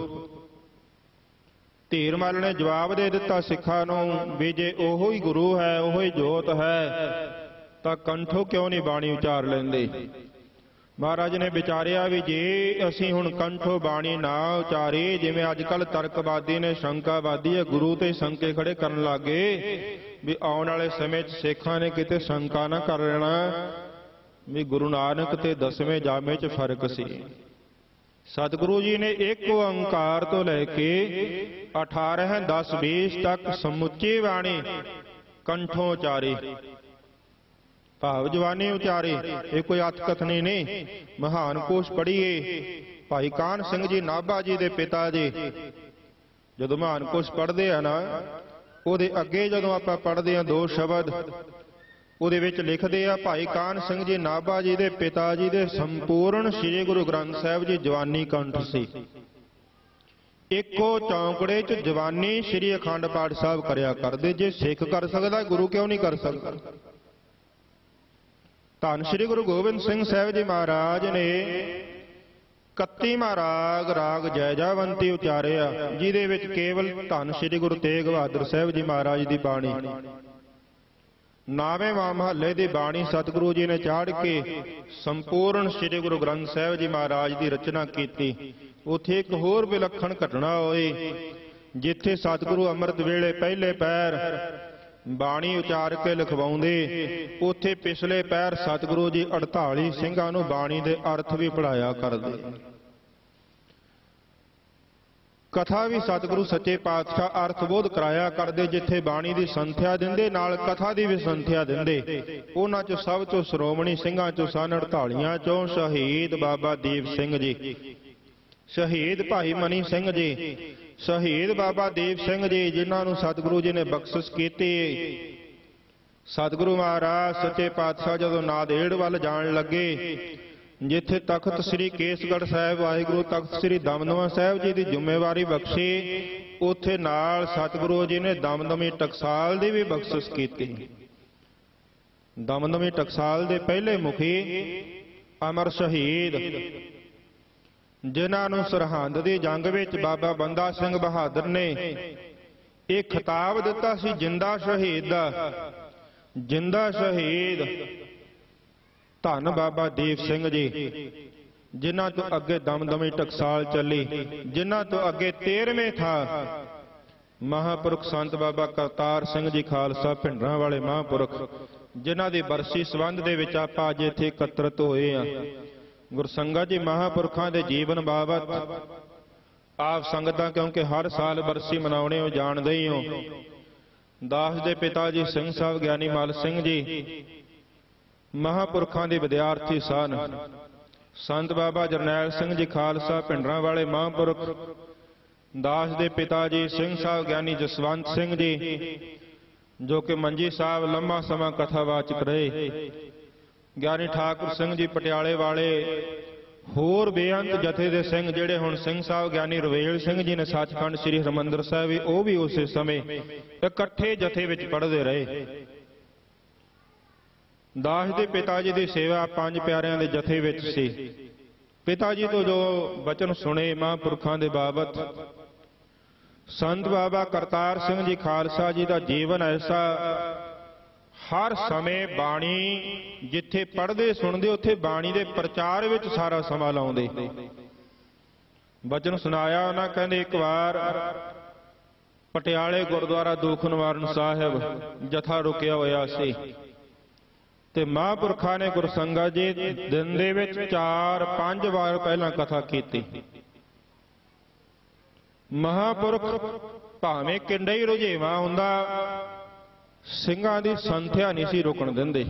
ਧੀਰਮਲ ਨੇ ਜਵਾਬ ਦੇ ਦਿੱਤਾ ਸਿੱਖਾਂ ਨੂੰ ਵੀ ਜੇ ਉਹੋ ਹੀ ਗੁਰੂ ਹੈ, ਉਹੋ ਹੀ ਜੋਤ ਹੈ, ਤਾਂ ਕੰਠੋਂ ਕਿਉਂ ਨਹੀਂ ਬਾਣੀ ਉਚਾਰ ਲੈਂਦੇ। ਮਹਾਰਾਜ ਨੇ ਵਿਚਾਰਿਆ ਵੀ ਜੇ ਅਸੀਂ ਹੁਣ ਕੰਠੋਂ ਬਾਣੀ ਨਾ ਉਚਾਰੀ, ਜਿਵੇਂ ਅੱਜ ਕੱਲ ਤਰਕਵਾਦੀ ਨੇ, ਸ਼ੰਕਾਵਾਦੀ ਹੈ, ਗੁਰੂ ਤੇ ਸ਼ੰਕੇ ਖੜੇ ਕਰਨ ਲੱਗੇ ਵੀ ਆਉਣ ਵਾਲੇ ਸਮੇਂ 'ਚ ਸਿੱਖਾਂ ਨੇ ਕਿਤੇ ਸ਼ੰਕਾ ਨਾ ਕਰ ਲੈਣਾ ਵੀ ਗੁਰੂ ਨਾਨਕ ਤੇ 10ਵੇਂ ਜਾਮੇ 'ਚ ਫਰਕ ਸੀ। ਸਤਿਗੁਰੂ ਜੀ ਨੇ ਇੱਕ ਓੰਕਾਰ ਤੋਂ ਲੈ ਕੇ 18 10 20 ਤੱਕ ਸਮੁੱਚੀ ਬਾਣੀ ਕੰਠੋਂ ਉਚਾਰੀ, ਭਾਵ ਜਵਾਨੀ ਉਚਾਰੇ। ਇਹ ਕੋਈ ਅਤ ਕਥਨੀ ਨਹੀਂ। ਮਹਾਨ ਕੋਸ਼ ਪੜ੍ਹੀਏ। ਭਾਈ ਕਾਹਨ ਸਿੰਘ ਜੀ ਨਾਭਾ ਜੀ ਦੇ ਪਿਤਾ ਜੀ ਜਦੋਂ ਮਹਾਨ ਕੋਸ਼ ਪੜ੍ਹਦੇ ਆ ਨਾ, ਉਹਦੇ ਅੱਗੇ ਜਦੋਂ ਆਪਾਂ ਪੜ੍ਹਦੇ ਆ 2 ਸ਼ਬਦ, ਉਹਦੇ ਵਿੱਚ ਲਿਖਦੇ ਆ ਭਾਈ ਕਾਹਨ ਸਿੰਘ ਜੀ ਨਾਭਾ ਜੀ ਦੇ ਪਿਤਾ ਜੀ ਦੇ ਸੰਪੂਰਨ ਸ੍ਰੀ ਗੁਰੂ ਗ੍ਰੰਥ ਸਾਹਿਬ ਜੀ ਜਵਾਨੀ ਕੰਠ ਸੀ। ਇੱਕੋ ਚੌਂਕੜੇ 'ਚ ਜਵਾਨੀ ਸ੍ਰੀ ਅਖੰਡ ਪਾਠ ਸਾਹਿਬ ਕਰਿਆ ਕਰਦੇ। ਜੇ ਸਿੱਖ ਕਰ ਸਕਦਾ, ਗੁਰੂ ਕਿਉਂ ਨਹੀਂ ਕਰ ਸਕਦਾ। ਧੰਨ ਸ੍ਰੀ ਗੁਰੂ ਗੋਬਿੰਦ ਸਿੰਘ ਸਾਹਿਬ ਜੀ ਮਹਾਰਾਜ ਨੇ 31ਵਾਂ ਰਾਗ ਜੈ ਜਾਵੰਤੀ ਉਚਾਰਿਆ, ਜਿਹਦੇ ਵਿੱਚ ਕੇਵਲ ਧੰਨ ਸ੍ਰੀ ਗੁਰੂ ਤੇਗ ਬਹਾਦਰ ਸਾਹਿਬ ਜੀ ਮਹਾਰਾਜ ਦੀ ਬਾਣੀ, 9ਵੇਂ ਮਹੱਲੇ ਦੀ ਬਾਣੀ ਸਤਿਗੁਰੂ ਜੀ ਨੇ ਚਾੜ ਕੇ ਸੰਪੂਰਨ ਸ੍ਰੀ ਗੁਰੂ ਗ੍ਰੰਥ ਸਾਹਿਬ ਜੀ ਮਹਾਰਾਜ ਦੀ ਰਚਨਾ ਕੀਤੀ। ਉੱਥੇ ਇੱਕ ਹੋਰ ਵਿਲੱਖਣ ਘਟਨਾ ਹੋਈ, ਜਿੱਥੇ ਸਤਿਗੁਰੂ ਅੰਮ੍ਰਿਤ ਵੇਲੇ ਪਹਿਲੇ ਪੈਰ ਬਾਣੀ ਉਚਾਰ ਕੇ ਲਿਖਵਾਉਂਦੇ, ਉੱਥੇ ਪਿਛਲੇ ਪੈਰ ਸਤਿਗੁਰੂ ਜੀ 48 ਸਿੰਘਾਂ ਨੂੰ ਬਾਣੀ ਦੇ ਅਰਥ ਵੀ ਪੜ੍ਹਾਇਆ ਕਰਦੇ। ਕਥਾ ਵੀ ਸਤਿਗੁਰੂ ਸੱਚੇ ਪਾਤਸ਼ਾਹ ਅਰਥਬੋਧ ਕਰਾਇਆ ਕਰਦੇ, ਜਿੱਥੇ ਬਾਣੀ ਦੀ ਸੰਥਿਆ ਦਿੰਦੇ ਨਾਲ ਕਥਾ ਦੀ ਵੀ ਸੰਥਿਆ ਦਿੰਦੇ। ਉਹਨਾਂ 'ਚੋਂ ਸਭ ਤੋਂ ਸ਼੍ਰੋਮਣੀ ਸਿੰਘਾਂ 'ਚੋਂ ਸਨ 48 'ਚੋਂ ਸ਼ਹੀਦ ਬਾਬਾ ਦੀਪ ਸਿੰਘ ਜੀ, ਸ਼ਹੀਦ ਭਾਈ ਮਨੀ ਸਿੰਘ ਜੀ, ਸ਼ਹੀਦ ਬਾਬਾ ਦੀਪ ਸਿੰਘ ਜੀ, ਜਿਨ੍ਹਾਂ ਨੂੰ ਸਤਿਗੁਰੂ ਜੀ ਨੇ ਬਖਸ਼ਿਸ਼ ਕੀਤੀ। ਸਤਿਗੁਰੂ ਮਹਾਰਾਜ ਸੱਚੇ ਪਾਤਸ਼ਾਹ ਜਦੋਂ ਨਾਂਦੇੜ ਵੱਲ ਜਾਣ ਲੱਗੇ, ਜਿੱਥੇ ਤਖਤ ਸ੍ਰੀ ਕੇਸਗੜ੍ਹ ਸਾਹਿਬ ਵਾਹਿਗੁਰੂ ਤਖਤ ਸ੍ਰੀ ਦਮਦਮਾ ਸਾਹਿਬ ਜੀ ਦੀ ਜ਼ਿੰਮੇਵਾਰੀ ਬਖਸ਼ੀ, ਉੱਥੇ ਨਾਲ ਸਤਿਗੁਰੂ ਜੀ ਨੇ ਦਮਦਮੀ ਟਕਸਾਲ ਦੀ ਵੀ ਬਖਸ਼ਿਸ਼ ਕੀਤੀ। ਦਮਦਮੀ ਟਕਸਾਲ ਦੇ ਪਹਿਲੇ ਮੁਖੀ ਅਮਰ ਸ਼ਹੀਦ, ਜਿਨ੍ਹਾਂ ਨੂੰ ਸਰਹੰਦ ਦੀ ਜੰਗ ਵਿੱਚ ਬਾਬਾ ਬੰਦਾ ਸਿੰਘ ਬਹਾਦਰ ਨੇ ਇਹ ਖਿਤਾਬ ਦਿੱਤਾ ਸੀ ਜਿੰਦਾ ਸ਼ਹੀਦ ਦਾ। ਜਿੰਦਾ ਸ਼ਹੀਦ ਧੰਨ ਬਾਬਾ ਦੀਪ ਸਿੰਘ ਜੀ, ਜਿਨ੍ਹਾਂ ਤੋਂ ਅੱਗੇ ਦਮਦਮੀ ਟਕਸਾਲ ਚੱਲੀ, ਜਿਨ੍ਹਾਂ ਤੋਂ ਅੱਗੇ 13ਵੇਂ ਥਾ ਮਹਾਂਪੁਰਖ ਸੰਤ ਬਾਬਾ ਕਰਤਾਰ ਸਿੰਘ ਜੀ ਖਾਲਸਾ ਭਿੰਡਰਾਂ ਵਾਲੇ ਮਹਾਂਪੁਰਖ, ਜਿਨ੍ਹਾਂ ਦੀ ਬਰਸੀ ਸੰਬੰਧ ਦੇ ਵਿੱਚ ਆਪਾਂ ਅੱਜ ਇੱਥੇ ਇਕੱਤਰਤ ਹੋਏ ਆ। ਗੁਰਸੰਗਤ ਜੀ ਮਹਾਂਪੁਰਖਾਂ ਦੇ ਜੀਵਨ ਬਾਬਤ ਆਪ ਸੰਗਤਾਂ ਕਿਉਂਕਿ ਹਰ ਸਾਲ ਬਰਸੀ ਮਨਾਉਣੇ ਹੋ ਜਾਣਦੇ ਹੀ ਹੋ। ਦਾਸ ਦੇ ਪਿਤਾ ਜੀ ਸਿੰਘ ਸਾਹਿਬ ਗਿਆਨੀ ਮੱਲ ਸਿੰਘ ਜੀ ਮਹਾਂਪੁਰਖਾਂ ਦੇ ਵਿਦਿਆਰਥੀ ਸਨ। ਸੰਤ ਬਾਬਾ ਜਰਨੈਲ ਸਿੰਘ ਜੀ ਖਾਲਸਾ ਭਿੰਡਰਾਂ ਵਾਲੇ ਮਹਾਂਪੁਰਖ। ਦਾਸ ਦੇ ਪਿਤਾ ਜੀ ਸਿੰਘ ਸਾਹਿਬ ਗਿਆਨੀ ਜਸਵੰਤ ਸਿੰਘ ਜੀ ਜੋ ਕਿ ਮੰਜੀ ਸਾਹਿਬ ਲੰਮਾ ਸਮਾਂ ਕਥਾਵਾਚਕ ਰਹੇ। ਗਿਆਨੀ ਠਾਕੁਰ ਸਿੰਘ ਜੀ ਪਟਿਆਲੇ ਵਾਲੇ, ਹੋਰ ਬੇਅੰਤ ਜਥੇ ਦੇ ਸਿੰਘ ਜਿਹੜੇ ਹੁਣ ਸਿੰਘ ਸਾਹਿਬ ਗਿਆਨੀ ਰਵੇਲ ਸਿੰਘ ਜੀ ਨੇ ਸੱਚਖੰਡ ਸ੍ਰੀ ਹਰਿਮੰਦਰ ਸਾਹਿਬ, ਉਹ ਵੀ ਉਸੇ ਸਮੇਂ ਇਕੱਠੇ ਜਥੇ ਵਿੱਚ ਪੜ੍ਹਦੇ ਰਹੇ। ਦਾਸ ਦੇ ਪਿਤਾ ਜੀ ਦੀ ਸੇਵਾ ਪੰਜ ਪਿਆਰਿਆਂ ਦੇ ਜਥੇ ਵਿੱਚ ਸੀ। ਪਿਤਾ ਜੀ ਤੋਂ ਜੋ ਬਚਨ ਸੁਣੇ ਮਹਾਂਪੁਰਖਾਂ ਦੇ ਬਾਬਤ, ਸੰਤ ਬਾਬਾ ਕਰਤਾਰ ਸਿੰਘ ਜੀ ਖਾਲਸਾ ਜੀ ਦਾ ਜੀਵਨ ਐਸਾ, ਹਰ ਸਮੇਂ ਬਾਣੀ ਜਿੱਥੇ ਪੜ੍ਹਦੇ ਸੁਣਦੇ ਉੱਥੇ ਬਾਣੀ ਦੇ ਪ੍ਰਚਾਰ ਵਿੱਚ ਸਾਰਾ ਸਮਾਂ ਲਾਉਂਦੇ। ਬਚਨ ਸੁਣਾਇਆ ਉਹਨਾਂ, ਕਹਿੰਦੇ ਇੱਕ ਵਾਰ ਪਟਿਆਲੇ ਗੁਰਦੁਆਰਾ ਦੁੱਖ ਨਿਵਾਰਨ ਸਾਹਿਬ ਜਥਾ ਰੁਕਿਆ ਹੋਇਆ ਸੀ ਤੇ ਮਹਾਂਪੁਰਖਾਂ ਨੇ ਗੁਰਸੰਗਤ ਜੀ ਦਿਨ ਦੇ ਵਿੱਚ 4-5 ਵਾਰ ਪਹਿਲਾਂ ਕਥਾ ਕੀਤੀ। ਮਹਾਂਪੁਰਖ ਭਾਵੇਂ ਕਿੰਨਾ ਹੀ ਰੁਝੇਵਾਂ ਹੁੰਦਾ, ਸਿੰਘਾਂ ਦੀ ਸੰਥਿਆ ਨਹੀਂ ਸੀ ਰੁਕਣ ਦਿੰਦੇ।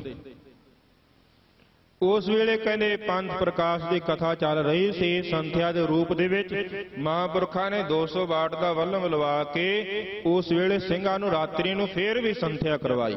ਉਸ ਵੇਲੇ ਕਹਿੰਦੇ ਪੰਥ ਪ੍ਰਕਾਸ਼ ਦੀ ਕਥਾ ਚੱਲ ਰਹੀ ਸੀ ਸੰਥਿਆ ਦੇ ਰੂਪ ਦੇ ਵਿੱਚ। ਮਹਾਂਪੁਰਖਾਂ ਨੇ 200 ਵਾਟ ਦਾ ਵੱਲਮ ਲਵਾ ਕੇ ਉਸ ਵੇਲੇ ਸਿੰਘਾਂ ਨੂੰ ਰਾਤਰੀ ਨੂੰ ਫੇਰ ਵੀ ਸੰਥਿਆ ਕਰਵਾਈ।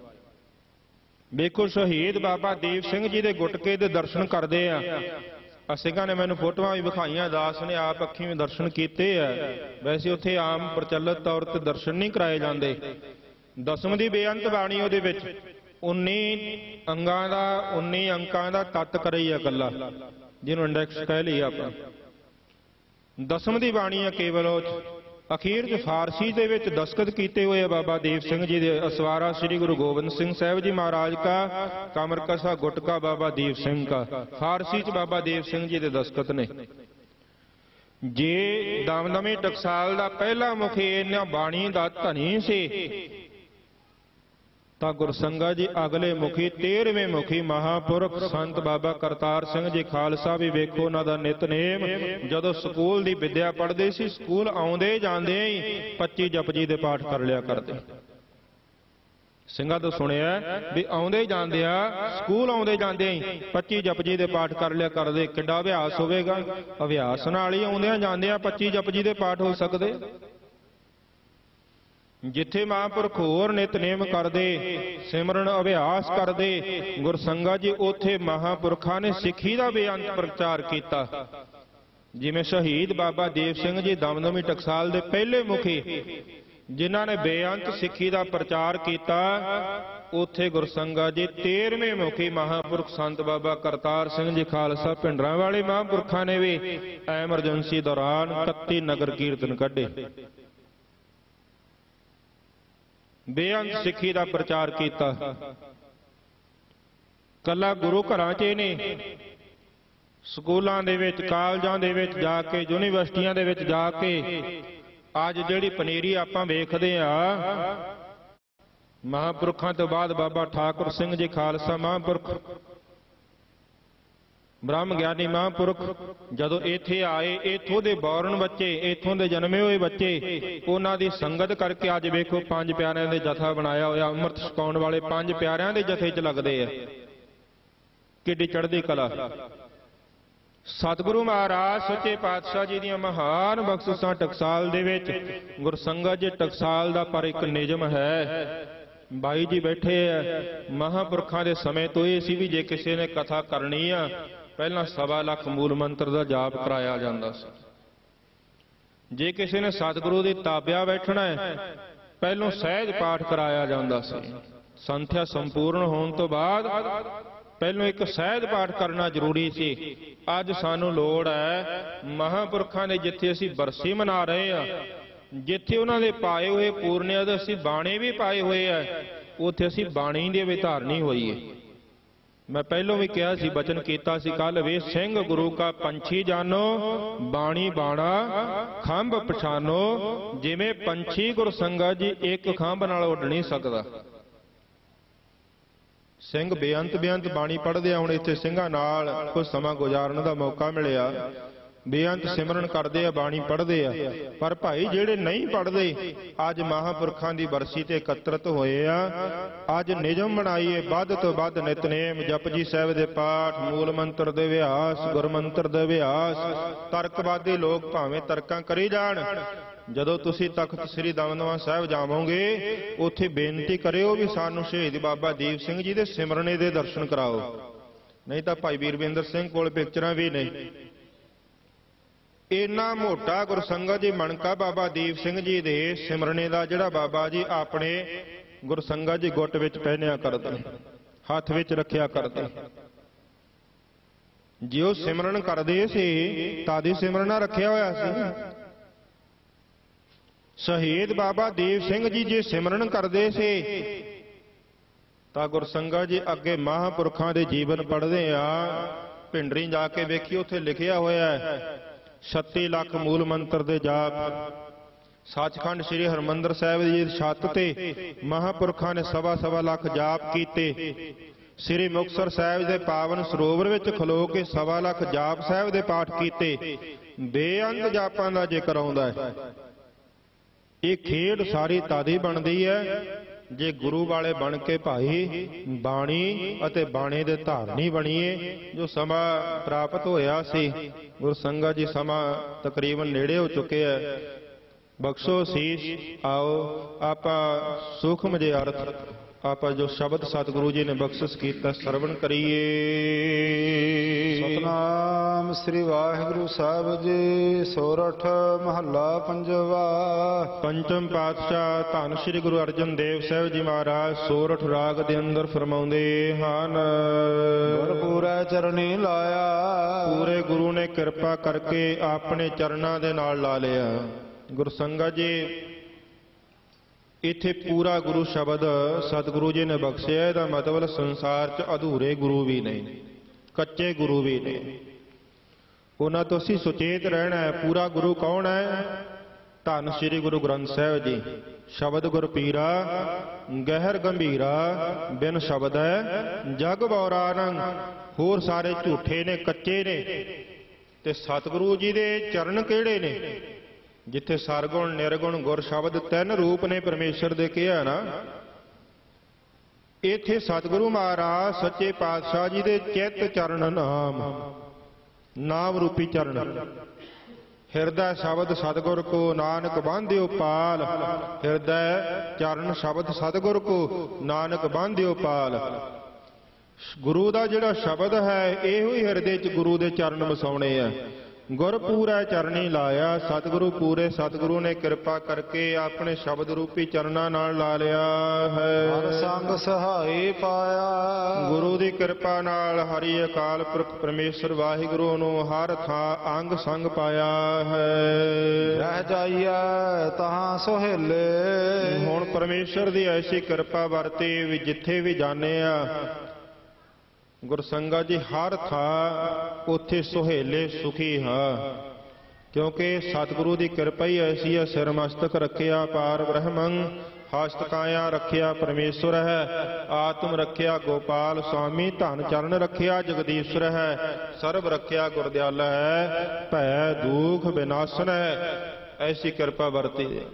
ਵੇਖੋ ਸ਼ਹੀਦ ਬਾਬਾ ਦੀਪ ਸਿੰਘ ਜੀ ਦੇ ਗੁਟਕੇ ਦੇ ਦਰਸ਼ਨ ਕਰਦੇ ਆ। ਸਿੰਘਾਂ ਨੇ ਮੈਨੂੰ ਫੋਟੋਆਂ ਵੀ ਵਿਖਾਈਆਂ, ਦਾਸ ਨੇ ਆਪ ਅੱਖੀਂ ਵੀ ਦਰਸ਼ਨ ਕੀਤੇ ਆ। ਵੈਸੇ ਉੱਥੇ ਆਮ ਪ੍ਰਚਲਿਤ ਤੌਰ ਤੇ ਦਰਸ਼ਨ ਨਹੀਂ ਕਰਾਏ ਜਾਂਦੇ। ਦਸਮ ਦੀ ਬੇਅੰਤ ਬਾਣੀ ਉਹਦੇ ਵਿੱਚ 19 ਅੰਕਾਂ ਦਾ ਤੱਤ ਕਰੀ ਆ ਇਕੱਲਾ, ਜਿਹਨੂੰ ਇੰਡੈਕਸ ਕਹਿ ਲਈ ਆਪਾਂ। ਦਸਮ ਦੀ ਬਾਣੀ ਆ ਕੇਵਲ ਉਹ। ਅਖੀਰ 'ਚ ਫਾਰਸੀ ਦੇ ਵਿੱਚ ਦਸਤਖਤ ਕੀਤੇ ਹੋਏ ਆ ਬਾਬਾ ਦੀਪ ਸਿੰਘ ਜੀ ਦੇ। ਅਸਵਾਰਾ ਸ੍ਰੀ ਗੁਰੂ ਗੋਬਿੰਦ ਸਿੰਘ ਸਾਹਿਬ ਜੀ ਮਹਾਰਾਜ ਕਾ, ਕਮਰ ਕਸਾ ਗੁਟਕਾ ਬਾਬਾ ਦੀਪ ਸਿੰਘ ਕਾ। ਫਾਰਸੀ 'ਚ ਬਾਬਾ ਦੀਪ ਸਿੰਘ ਜੀ ਦੇ ਦਸਤਖਤ ਨੇ। ਜੇ ਦਮਦਮੀ ਟਕਸਾਲ ਦਾ ਪਹਿਲਾ ਮੁਖੀ ਇਹਨਾਂ ਬਾਣੀ ਦਾ ਧਨੀ ਸੀ ਤਾਂ ਗੁਰਸੰਗਤ ਜੀ ਅਗਲੇ ਮੁਖੀ 13ਵੇਂ ਮੁਖੀ ਮਹਾਂਪੁਰਖ ਸੰਤ ਬਾਬਾ ਕਰਤਾਰ ਸਿੰਘ ਜੀ ਖਾਲਸਾ ਵੀ ਵੇਖੋ ਉਹਨਾਂ ਦਾ ਨਿਤਨੇਮ। ਜਦੋਂ ਸਕੂਲ ਦੀ ਵਿੱਦਿਆ ਪੜ੍ਹਦੇ ਸੀ, ਸਕੂਲ ਆਉਂਦੇ ਜਾਂਦੇ ਹੀ 25 ਜਪਜੀ ਦੇ ਪਾਠ ਕਰ ਲਿਆ ਕਰਦੇ। ਸਿੰਘਾਂ ਤੋਂ ਸੁਣਿਆ ਵੀ ਆਉਂਦੇ ਜਾਂਦੇ ਆ, ਸਕੂਲ ਆਉਂਦੇ ਜਾਂਦੇ ਹੀ 25 ਜਪਜੀ ਦੇ ਪਾਠ ਕਰ ਲਿਆ ਕਰਦੇ। ਕਿੱਡਾ ਅਭਿਆਸ ਹੋਵੇਗਾ? ਅਭਿਆਸ ਨਾਲ ਹੀ ਆਉਂਦਿਆਂ ਜਾਂਦਿਆਂ 25 ਜਪਜੀ ਦੇ ਪਾਠ ਹੋ ਸਕਦੇ। ਜਿੱਥੇ ਮਹਾਂਪੁਰਖ ਹੋਰ ਨਿਤਨੇਮ ਕਰਦੇ, ਸਿਮਰਨ ਅਭਿਆਸ ਕਰਦੇ ਗੁਰਸੰਗਤ ਜੀ, ਉੱਥੇ ਮਹਾਂਪੁਰਖਾਂ ਨੇ ਸਿੱਖੀ ਦਾ ਬੇਅੰਤ ਪ੍ਰਚਾਰ ਕੀਤਾ। ਜਿਵੇਂ ਸ਼ਹੀਦ ਬਾਬਾ ਦੀਪ ਸਿੰਘ ਜੀ ਦਮਦਮੀ ਟਕਸਾਲ ਦੇ ਪਹਿਲੇ ਮੁਖੀ ਜਿਨ੍ਹਾਂ ਨੇ ਬੇਅੰਤ ਸਿੱਖੀ ਦਾ ਪ੍ਰਚਾਰ ਕੀਤਾ, ਉੱਥੇ ਗੁਰਸੰਗਤ ਜੀ 13ਵੇਂ ਮੁਖੀ ਮਹਾਂਪੁਰਖ ਸੰਤ ਬਾਬਾ ਕਰਤਾਰ ਸਿੰਘ ਜੀ ਖਾਲਸਾ ਭਿੰਡਰਾਂ ਵਾਲੇ ਮਹਾਂਪੁਰਖਾਂ ਨੇ ਵੀ ਐਮਰਜੈਂਸੀ ਦੌਰਾਨ 31 ਨਗਰ ਕੀਰਤਨ ਕੱਢੇ। ਬੇਅੰਤ ਸਿੱਖੀ ਦਾ ਪ੍ਰਚਾਰ ਕੀਤਾ। ਕੱਲਾ ਗੁਰੂ ਘਰਾਂ 'ਚ ਨੇ, ਸਕੂਲਾਂ ਦੇ ਵਿੱਚ, ਕਾਲਜਾਂ ਦੇ ਵਿੱਚ ਜਾ ਕੇ, ਯੂਨੀਵਰਸਿਟੀਆਂ ਦੇ ਵਿੱਚ ਜਾ ਕੇ ਅੱਜ ਜਿਹੜੀ ਪਨੀਰੀ ਆਪਾਂ ਵੇਖਦੇ ਆ, ਮਹਾਂਪੁਰਖਾਂ ਤੋਂ ਬਾਅਦ ਬਾਬਾ ਠਾਕੁਰ ਸਿੰਘ ਜੀ ਖਾਲਸਾ ਮਹਾਂਪੁਰਖ, ਬ੍ਰਹਮ ਗਿਆਨੀ ਮਹਾਂਪੁਰਖ ਜਦੋਂ ਇੱਥੇ ਆਏ, ਇੱਥੋਂ ਦੇ ਬੌਰਨ ਬੱਚੇ, ਇੱਥੋਂ ਦੇ ਜਨਮੇ ਹੋਏ ਬੱਚੇ, ਉਹਨਾਂ ਦੀ ਸੰਗਤ ਕਰਕੇ ਅੱਜ ਵੇਖੋ ਪੰਜ ਪਿਆਰਿਆਂ ਦੇ ਜਥਾ ਬਣਾਇਆ ਹੋਇਆ। ਅੰਮ੍ਰਿਤ ਛਕਾਉਣ ਵਾਲੇ ਪੰਜ ਪਿਆਰਿਆਂ ਦੇ ਜਥੇ 'ਚ ਲੱਗਦੇ ਆ। ਕਿੱਡੀ ਚੜ੍ਹਦੀ ਕਲਾ। ਸਤਿਗੁਰੂ ਮਹਾਰਾਜ ਸੱਚੇ ਪਾਤਸ਼ਾਹ ਜੀ ਦੀਆਂ ਮਹਾਨ ਬਖਸ਼ਿਸ਼ਾਂ ਟਕਸਾਲ ਦੇ ਵਿੱਚ। ਗੁਰਸੰਗਤ ਜੀ ਟਕਸਾਲ ਦਾ ਪਰ ਇੱਕ ਨਿਯਮ ਹੈ। ਬਾਈ ਜੀ ਬੈਠੇ ਆ, ਮਹਾਂਪੁਰਖਾਂ ਦੇ ਸਮੇਂ ਤੋਂ ਇਹ ਸੀ ਵੀ ਜੇ ਕਿਸੇ ਨੇ ਕਥਾ ਕਰਨੀ ਆ, ਪਹਿਲਾਂ 1.25 ਲੱਖ ਮੂਲ ਮੰਤਰ ਦਾ ਜਾਪ ਕਰਾਇਆ ਜਾਂਦਾ ਸੀ। ਜੇ ਕਿਸੇ ਨੇ ਸਤਿਗੁਰੂ ਦੀ ਤਾਬਿਆ ਬੈਠਣਾ ਹੈ, ਪਹਿਲਾਂ ਸਹਿਜ ਪਾਠ ਕਰਾਇਆ ਜਾਂਦਾ ਸੀ। ਸੰਥਿਆ ਸੰਪੂਰਨ ਹੋਣ ਤੋਂ ਬਾਅਦ ਪਹਿਲਾਂ ਇੱਕ ਸਹਿਜ ਪਾਠ ਕਰਨਾ ਜ਼ਰੂਰੀ ਸੀ। ਅੱਜ ਸਾਨੂੰ ਲੋੜ ਹੈ, ਮਹਾਂਪੁਰਖਾਂ ਦੇ ਜਿੱਥੇ ਅਸੀਂ ਬਰਸੀ ਮਨਾ ਰਹੇ ਆ, ਜਿੱਥੇ ਉਹਨਾਂ ਦੇ ਪਾਏ ਹੋਏ ਪੂਰਨਿਆਂ ਦੇ ਅਸੀਂ ਬਾਣੇ ਵੀ ਪਾਏ ਹੋਏ ਆ, ਉੱਥੇ ਅਸੀਂ ਬਾਣੀ ਦੇ ਵੀ ਧਾਰਨੀ ਹੋਈਏ। ਮੈਂ ਪਹਿਲੋਂ ਵੀ ਕਿਹਾ ਸੀ, ਬਚਨ ਕੀਤਾ ਸੀ ਕੱਲ, ਵੇ ਸਿੰਘ ਗੁਰੂ ਕਾ ਪੰਛੀ ਜਾਨੋ, ਬਾਣੀ ਬਾਣਾ ਖੰਭ ਪਛਾਨੋ। ਜਿਵੇਂ ਪੰਛੀ ਗੁਰਸੰਗਤ ਜੀ ਇੱਕ ਖੰਭ ਨਾਲ ਉੱਡ ਨਹੀਂ ਸਕਦਾ। ਸਿੰਘ ਬੇਅੰਤ ਬੇਅੰਤ ਬਾਣੀ ਪੜ੍ਹਦੇ ਆ। ਹੁਣ ਇੱਥੇ ਸਿੰਘਾਂ ਨਾਲ ਕੁਝ ਸਮਾਂ ਗੁਜ਼ਾਰਨ ਦਾ ਮੌਕਾ ਮਿਲਿਆ। ਬੇਅੰਤ ਸਿਮਰਨ ਕਰਦੇ ਆ, ਬਾਣੀ ਪੜ੍ਹਦੇ ਆ। ਪਰ ਭਾਈ ਜਿਹੜੇ ਨਹੀਂ ਪੜ੍ਹਦੇ, ਅੱਜ ਮਹਾਂਪੁਰਖਾਂ ਦੀ ਬਰਸੀ ਤੇ ਇਕੱਤਰਤ ਹੋਏ ਆ। ਅੱਜ ਨਿਯਮ ਬਣਾਈਏ ਵੱਧ ਤੋਂ ਵੱਧ ਨਿਤਨੇਮ, ਜਪਜੀ ਸਾਹਿਬ ਦੇ ਪਾਠ, ਮੂਲ ਮੰਤਰ ਦੇ ਅਭਿਆਸ, ਗੁਰਮੰਤਰ ਦੇ ਅਭਿਆਸ। ਤਰਕਵਾਦੀ ਲੋਕ ਭਾਵੇਂ ਤਰਕਾਂ ਕਰੀ ਜਾਣ, ਜਦੋਂ ਤੁਸੀਂ ਤਖਤ ਸ੍ਰੀ ਦਮਦਮਾ ਸਾਹਿਬ ਜਾਵੋਗੇ, ਉੱਥੇ ਬੇਨਤੀ ਕਰਿਓ ਵੀ ਸਾਨੂੰ ਸ਼ਹੀਦ ਬਾਬਾ ਦੀਪ ਸਿੰਘ ਜੀ ਦੇ ਸਿਮਰਨੇ ਦੇ ਦਰਸ਼ਨ ਕਰਾਓ। ਨਹੀਂ ਤਾਂ ਭਾਈ ਵੀਰਵਿੰਦਰ ਸਿੰਘ ਕੋਲ ਪਿਕਚਰਾਂ ਵੀ ਨਹੀਂ। ਇੰਨਾ ਮੋਟਾ ਗੁਰਸੰਗਤ ਜੀ ਮਣਕਾ ਬਾਬਾ ਦੀਪ ਸਿੰਘ ਜੀ ਦੇ ਸਿਮਰਨੇ ਦਾ, ਜਿਹੜਾ ਬਾਬਾ ਜੀ ਆਪਣੇ ਗੁਰਸੰਗਤ ਜੀ ਗੁੱਟ ਵਿੱਚ ਪਹਿਨਿਆ ਕਰਦੇ, ਹੱਥ ਵਿੱਚ ਰੱਖਿਆ ਕਰਦੇ। ਜੇ ਉਹ ਸਿਮਰਨ ਕਰਦੇ ਸੀ ਤਾਦੀ ਸਿਮਰਨਾ ਰੱਖਿਆ ਹੋਇਆ ਸੀ। ਸ਼ਹੀਦ ਬਾਬਾ ਦੀਪ ਸਿੰਘ ਜੀ ਜੇ ਸਿਮਰਨ ਕਰਦੇ ਸੀ ਤਾਂ ਗੁਰਸੰਗਤ ਜੀ ਅੱਗੇ ਮਹਾਂਪੁਰਖਾਂ ਦੇ ਜੀਵਨ ਪੜ੍ਹਦੇ ਆ। ਭਿੰਡਰੀ ਜਾ ਕੇ ਵੇਖੀ, ਉੱਥੇ ਲਿਖਿਆ ਹੋਇਆ ਹੈ 36 ਲੱਖ ਮੂਲ ਮੰਤਰ ਦੇ ਜਾਪ। ਸੱਚਖੰਡ ਸ੍ਰੀ ਹਰਿਮੰਦਰ ਸਾਹਿਬ ਦੀ ਛੱਤ ਤੇ ਮਹਾਂਪੁਰਖਾਂ ਨੇ ਸਵਾ ਲੱਖ ਜਾਪ ਕੀਤੇ। ਸ੍ਰੀ ਮੁਕਤਸਰ ਸਾਹਿਬ ਦੇ ਪਾਵਨ ਸਰੋਵਰ ਵਿੱਚ ਖਲੋ ਕੇ 1.25 ਲੱਖ ਜਾਪ ਸਾਹਿਬ ਦੇ ਪਾਠ ਕੀਤੇ। ਬੇਅੰਤ ਜਾਪਾਂ ਦਾ ਜ਼ਿਕਰ ਆਉਂਦਾ ਹੈ। ਇਹ ਖੇਡ ਸਾਰੀ ਤਾਦੀ ਬਣਦੀ ਹੈ ਜੇ ਗੁਰੂ ਵਾਲੇ ਬਣ ਕੇ ਭਾਈ ਬਾਣੀ ਅਤੇ ਬਾਣੇ ਦੇ ਧਾਰਨੀ ਬਣੀਏ। ਜੋ ਸਮਾਂ ਪ੍ਰਾਪਤ ਹੋਇਆ ਸੀ ਗੁਰਸੰਗਤ ਜੀ, ਸਮਾਂ ਤਕਰੀਬਨ ਨੇੜੇ ਹੋ ਚੁੱਕਿਆ ਹੈ। ਬਖਸ਼ੋ ਸੀਸ। ਆਓ ਆਪਾਂ ਸੂਖਮ ਜਿਹੇ ਅਰਥ, ਆਪਾਂ ਜੋ ਸ਼ਬਦ ਸਤਿਗੁਰੂ ਜੀ ਨੇ ਬਖਸ਼ਿਸ਼ ਕੀਤਾ, ਸਰਵਣ ਕਰੀਏ। ਸਤਨਾਮ ਸ੍ਰੀ ਵਾਹਿਗੁਰੂ ਸਾਹਿਬ ਜੀ। ਸੋਰਠ ਮਹੱਲਾ ਪੰਜਵਾ। ਪੰਚਮ ਪਾਤਸ਼ਾਹ ਧੰਨ ਸ੍ਰੀ ਗੁਰੂ ਅਰਜਨ ਦੇਵ ਸਾਹਿਬ ਜੀ ਮਹਾਰਾਜ ਸੋਰਠ ਰਾਗ ਦੇ ਅੰਦਰ ਫਰਮਾਉਂਦੇ ਹਨ। ਗੁਰਪੂਰੈ ਚਰਨੀ ਲਾਇਆ। ਪੂਰੇ ਗੁਰੂ ਨੇ ਕਿਰਪਾ ਕਰਕੇ ਆਪਣੇ ਚਰਨਾਂ ਦੇ ਨਾਲ ਲਾ ਲਿਆ। ਗੁਰਸੰਗਤ ਜੀ ਇੱਥੇ ਪੂਰਾ ਗੁਰੂ ਸ਼ਬਦ ਸਤਿਗੁਰੂ ਜੀ ਨੇ ਬਖਸ਼ਿਆ। ਇਹਦਾ ਮਤਲਬ ਸੰਸਾਰ 'ਚ ਅਧੂਰੇ ਗੁਰੂ ਵੀ ਨਹੀਂ, ਕੱਚੇ ਗੁਰੂ ਵੀ ਨਹੀਂ। ਉਹਨਾਂ ਤੋਂ ਅਸੀਂ ਸੁਚੇਤ ਰਹਿਣਾ ਹੈ। ਪੂਰਾ ਗੁਰੂ ਕੌਣ ਹੈ? ਧੰਨ ਸ੍ਰੀ ਗੁਰੂ ਗ੍ਰੰਥ ਸਾਹਿਬ ਜੀ। ਸ਼ਬਦ ਗੁਰ ਪੀਰਾ ਗਹਿਰ ਗੰਭੀਰਾ, ਬਿਨ ਸ਼ਬਦ ਹੈ ਜਗ ਬੌਰਾਨੰ। ਹੋਰ ਸਾਰੇ ਝੂਠੇ ਨੇ, ਕੱਚੇ ਨੇ। ਤੇ ਸਤਿਗੁਰੂ ਜੀ ਦੇ ਚਰਨ ਕਿਹੜੇ ਨੇ? ਜਿੱਥੇ ਸਰਗੁਣ ਨਿਰਗੁਣ ਗੁਰ ਸ਼ਬਦ ਤਿੰਨ ਰੂਪ ਨੇ ਪਰਮੇਸ਼ਰ ਦੇ ਕਿਹਾ ਨਾ, ਇੱਥੇ ਸਤਿਗੁਰੂ ਮਹਾਰਾਜ ਸੱਚੇ ਪਾਤਸ਼ਾਹ ਜੀ ਦੇ ਚਿੱਤ ਚਰਨ ਨਾਮ, ਨਾਮ ਰੂਪੀ ਚਰਨ। ਹਿਰਦੈ ਸ਼ਬਦ ਸਤਿਗੁਰ ਕੋ ਨਾਨਕ ਬਾਂਧਿਓ ਪਾਲ। ਹਿਰਦੈ ਚਰਨ ਸ਼ਬਦ ਸਤਿਗੁਰ ਕੋ ਨਾਨਕ ਬਾਂਧਿਓ ਪਾਲ। ਗੁਰੂ ਦਾ ਜਿਹੜਾ ਸ਼ਬਦ ਹੈ ਇਹੋ ਹੀ ਹਿਰਦੇ 'ਚ ਗੁਰੂ ਦੇ ਚਰਨ ਵਸਾਉਣੇ ਆ। ਗੁਰ ਪੂਰੈ ਚਰਨੀ ਲਾਇਆ। ਸਤਿਗੁਰੂ ਪੂਰੇ ਸਤਿਗੁਰੂ ਨੇ ਕਿਰਪਾ ਕਰਕੇ ਆਪਣੇ ਸ਼ਬਦ ਰੂਪੀ ਚਰਨਾਂ ਨਾਲ ਲਾ ਲਿਆ ਹੈ। ਹਰ ਸੰਗ ਸਹਾਈ ਪਾਇਆ। ਗੁਰੂ ਦੀ ਕਿਰਪਾ ਨਾਲ ਹਰੀ ਅਕਾਲ ਪੁਰਖ ਪਰਮੇਸ਼ਰ ਵਾਹਿਗੁਰੂ ਨੂੰ ਹਰ ਥਾਂ ਅੰਗ ਸੰਗ ਪਾਇਆ ਹੈ। ਰਹਿ ਜਾਈਐ ਤਹਾਂ ਸੁਹੇਲੇ। ਹੁਣ ਪਰਮੇਸ਼ਰ ਦੀ ਐਸੀ ਕਿਰਪਾ ਵਰਤੇ ਵੀ ਜਿੱਥੇ ਵੀ ਜਾਂਦੇ ਆ ਗੁਰਸੰਗਤ ਜੀ ਹਰ ਥਾਂ ਉੱਥੇ ਸੁਹੇਲੇ ਸੁਖੀ ਹਾਂ। ਕਿਉਂਕਿ ਸਤਿਗੁਰੂ ਦੀ ਕਿਰਪਾ ਹੀ ਐਸੀ ਹੈ। ਸਿਰ ਮਸਤਕ ਰੱਖਿਆ ਪਾਰ ਬ੍ਰਹਮੰ, ਹਸਤ ਕਾਇਆ ਰੱਖਿਆ ਪਰਮੇਸ਼ਵਰ ਹੈ। ਆਤਮ ਰੱਖਿਆ ਗੋਪਾਲ ਸੁਆਮੀ, ਧਨ ਚਰਨ ਰੱਖਿਆ ਜਗਦੀਸ਼ਵਰ ਹੈ। ਸਰਬ ਰੱਖਿਆ ਗੁਰਦਿਆਲਾ ਹੈ, ਭੈ ਦੁਖ ਵਿਨਾਸ਼ਨ ਹੈ। ਐਸੀ ਕਿਰਪਾ ਵਰਤੀ ਹੈ।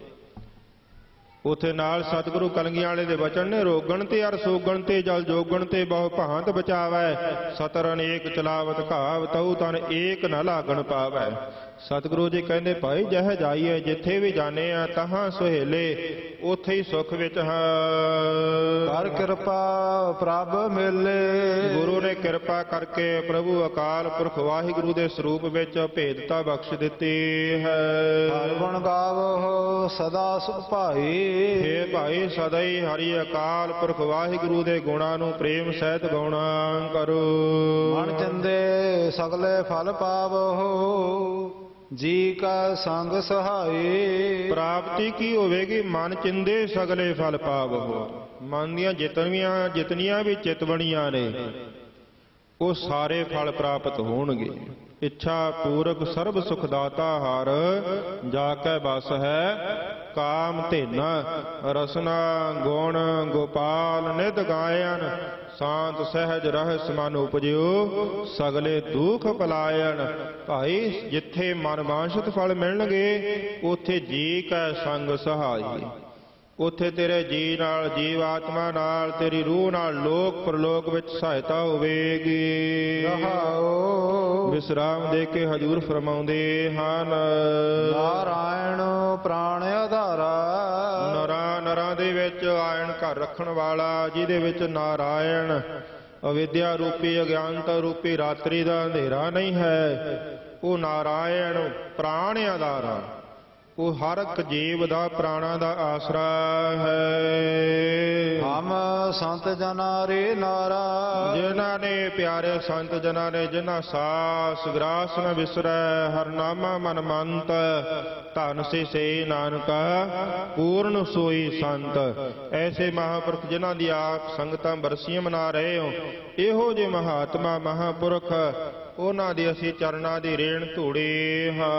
ਉਥੇ ਨਾਲ ਸਤਿਗੁਰੂ ਕਲਗੀਆਂ ਵਾਲੇ ਦੇ ਵਚਨ ਨੇ, ਰੋਗਣ ਤੇ ਅਰ ਸੋਗਣ ਤੇ ਜਲ ਜੋਗਣ ਤੇ ਬਹੁ ਭਾਂਤ ਬਚਾਵੈ। ਸਤਰ ਅਨੇਕ ਚਲਾਵਤ ਘਾਵ ਤਉ ਤਨ ਏਕ ਨ ਲਾਗਣ ਪਾਵੈ। ਸਤਿਗੁਰੂ ਜੀ ਕਹਿੰਦੇ ਭਾਈ ਜਹ ਜਾਈਏ ਜਿੱਥੇ ਵੀ ਜਾਣੇ ਆ ਤਹਾਂ ਸੁਹੇਲੇ, ਉੱਥੇ ਹੀ ਸੁਖ ਵਿੱਚ ਹਾਂ। ਕਰ ਕਿਰਪਾ ਪ੍ਰਭ ਮੇਲੇ। ਗੁਰੂ ਨੇ ਕਿਰਪਾ ਕਰਕੇ ਪ੍ਰਭੂ ਅਕਾਲ ਪੁਰਖ ਵਾਹਿਗੁਰੂ ਦੇ ਸਰੂਪ ਵਿੱਚ ਭੇਦਤਾ ਬਖਸ਼ ਦਿੱਤੀ ਹੈ। ਹਰਿ ਗੁਣ ਗਾਵੋ ਸਦਾ ਸੁਖ ਭਾਈ। ਹੇ ਭਾਈ ਸਦਾ ਹੀ ਹਰੀ ਅਕਾਲ ਪੁਰਖ ਵਾਹਿਗੁਰੂ ਦੇ ਗੁਣਾਂ ਨੂੰ ਪ੍ਰੇਮ ਸਹਿਤ ਗਾਉਣਾ ਕਰੋ। ਮਨ ਚੰਦੇ ਸਗਲੇ ਫਲ ਪਾਵੋ, ਜੀ ਕਾ ਸੰਗ ਸਹਾਈ। ਪ੍ਰਾਪਤੀ ਕੀ ਹੋਵੇਗੀ? ਮਨ ਚਿੰਦੇ ਸਗਲੇ ਫਲ ਪਾਵੋ। ਮਨ ਦੀਆਂ ਜਿਤਨੀਆਂ ਵੀ ਚਿਤਵਣੀਆਂ ਨੇ ਉਹ ਸਾਰੇ ਫਲ ਪ੍ਰਾਪਤ ਹੋਣਗੇ। ਇੱਛਾ ਪੂਰਕ ਸਰਬ ਸੁਖ ਦਾਤਾ ਹਰ, ਜਾ ਕੈ ਬਸ ਹੈ ਕਾਮ ਧੇਨਾ। ਰਸਨਾ ਗੁਣ ਗੋਪਾਲ ਨਿਧ ਗਾਇਨ, ਸ਼ਾਂਤ ਸਹਿਜ ਰਹਿਸ ਮਨ ਉਪਜਿਓ, ਸਗਲੇ ਦੁਖ ਪਲਾਇਨ। ਭਾਈ ਜਿੱਥੇ ਮਨ ਵਾਂਛਿਤ ਫਲ ਮਿਲਣਗੇ ਉਥੇ ਜੀ ਕੈ ਸੰਗ ਸਹਾਈ, ਉਥੇ ਤੇਰੇ ਜੀ ਨਾਲ, ਜੀਵ ਆਤਮਾ ਨਾਲ, ਤੇਰੀ ਰੂਹ ਨਾਲ ਲੋਕ ਪਰਲੋਕ ਵਿੱਚ ਸਹਾਇਤਾ ਹੋਵੇਗੀ। ਰਹਾਉ ਵਿਸਰਾਮ ਦੇ ਕੇ ਹਜੂਰ ਫਰਮਾਉਂਦੇ ਹਨ, ਨਾਰਾਇਣ ਪ੍ਰਾਣ ਆਧਾਰਾ। ਨਰਾਂ ਨਰਾਂ ਦੇ ਵਿੱਚ ਆਇਣ ਘਰ ਰੱਖਣ ਵਾਲਾ, ਜਿਹਦੇ ਵਿੱਚ ਨਾਰਾਇਣ ਅਵਿਦਿਆ ਰੂਪੀ ਅਗਿਆਨਤਾ ਰੂਪੀ ਰਾਤਰੀ ਦਾ ਅੰਧੇਰਾ ਨਹੀਂ ਹੈ, ਉਹ ਨਾਰਾਇਣ ਪ੍ਰਾਣ ਆਧਾਰਾ, ਉਹ ਹਰ ਇੱਕ ਜੀਵ ਦਾ ਪ੍ਰਾਣਾ ਦਾ ਆਸਰਾ ਹੈ। ਹਮ ਸੰਤ ਜਨਾ ਰੇ ਨਾਰਾ, ਜਿਨ੍ਹਾਂ ਨੇ ਪਿਆਰੇ ਸੰਤ ਜਨਾਂ ਨੇ, ਜਿਨ੍ਹਾਂ ਸਾਸ ਗ੍ਰਾਸ ਨ ਵਿਸਰੈ, ਹਰਨਾਮਾ ਮਨ ਮੰਤ, ਧਨ ਸੇ ਨਾਨਕਾ ਪੂਰਨ ਸੋਈ ਸੰਤ। ਐਸੇ ਮਹਾਂਪੁਰਖ ਜਿਨ੍ਹਾਂ ਦੀ ਆਪ ਸੰਗਤਾਂ ਬਰਸੀਆਂ ਮਨਾ ਰਹੇ ਹੋ, ਇਹੋ ਜਿਹੇ ਮਹਾਤਮਾ ਮਹਾਂਪੁਰਖ, ਉਹਨਾਂ ਦੀ ਅਸੀਂ ਚਰਨਾਂ ਦੀ ਰੇਣ ਧੂੜੀ ਹਾਂ।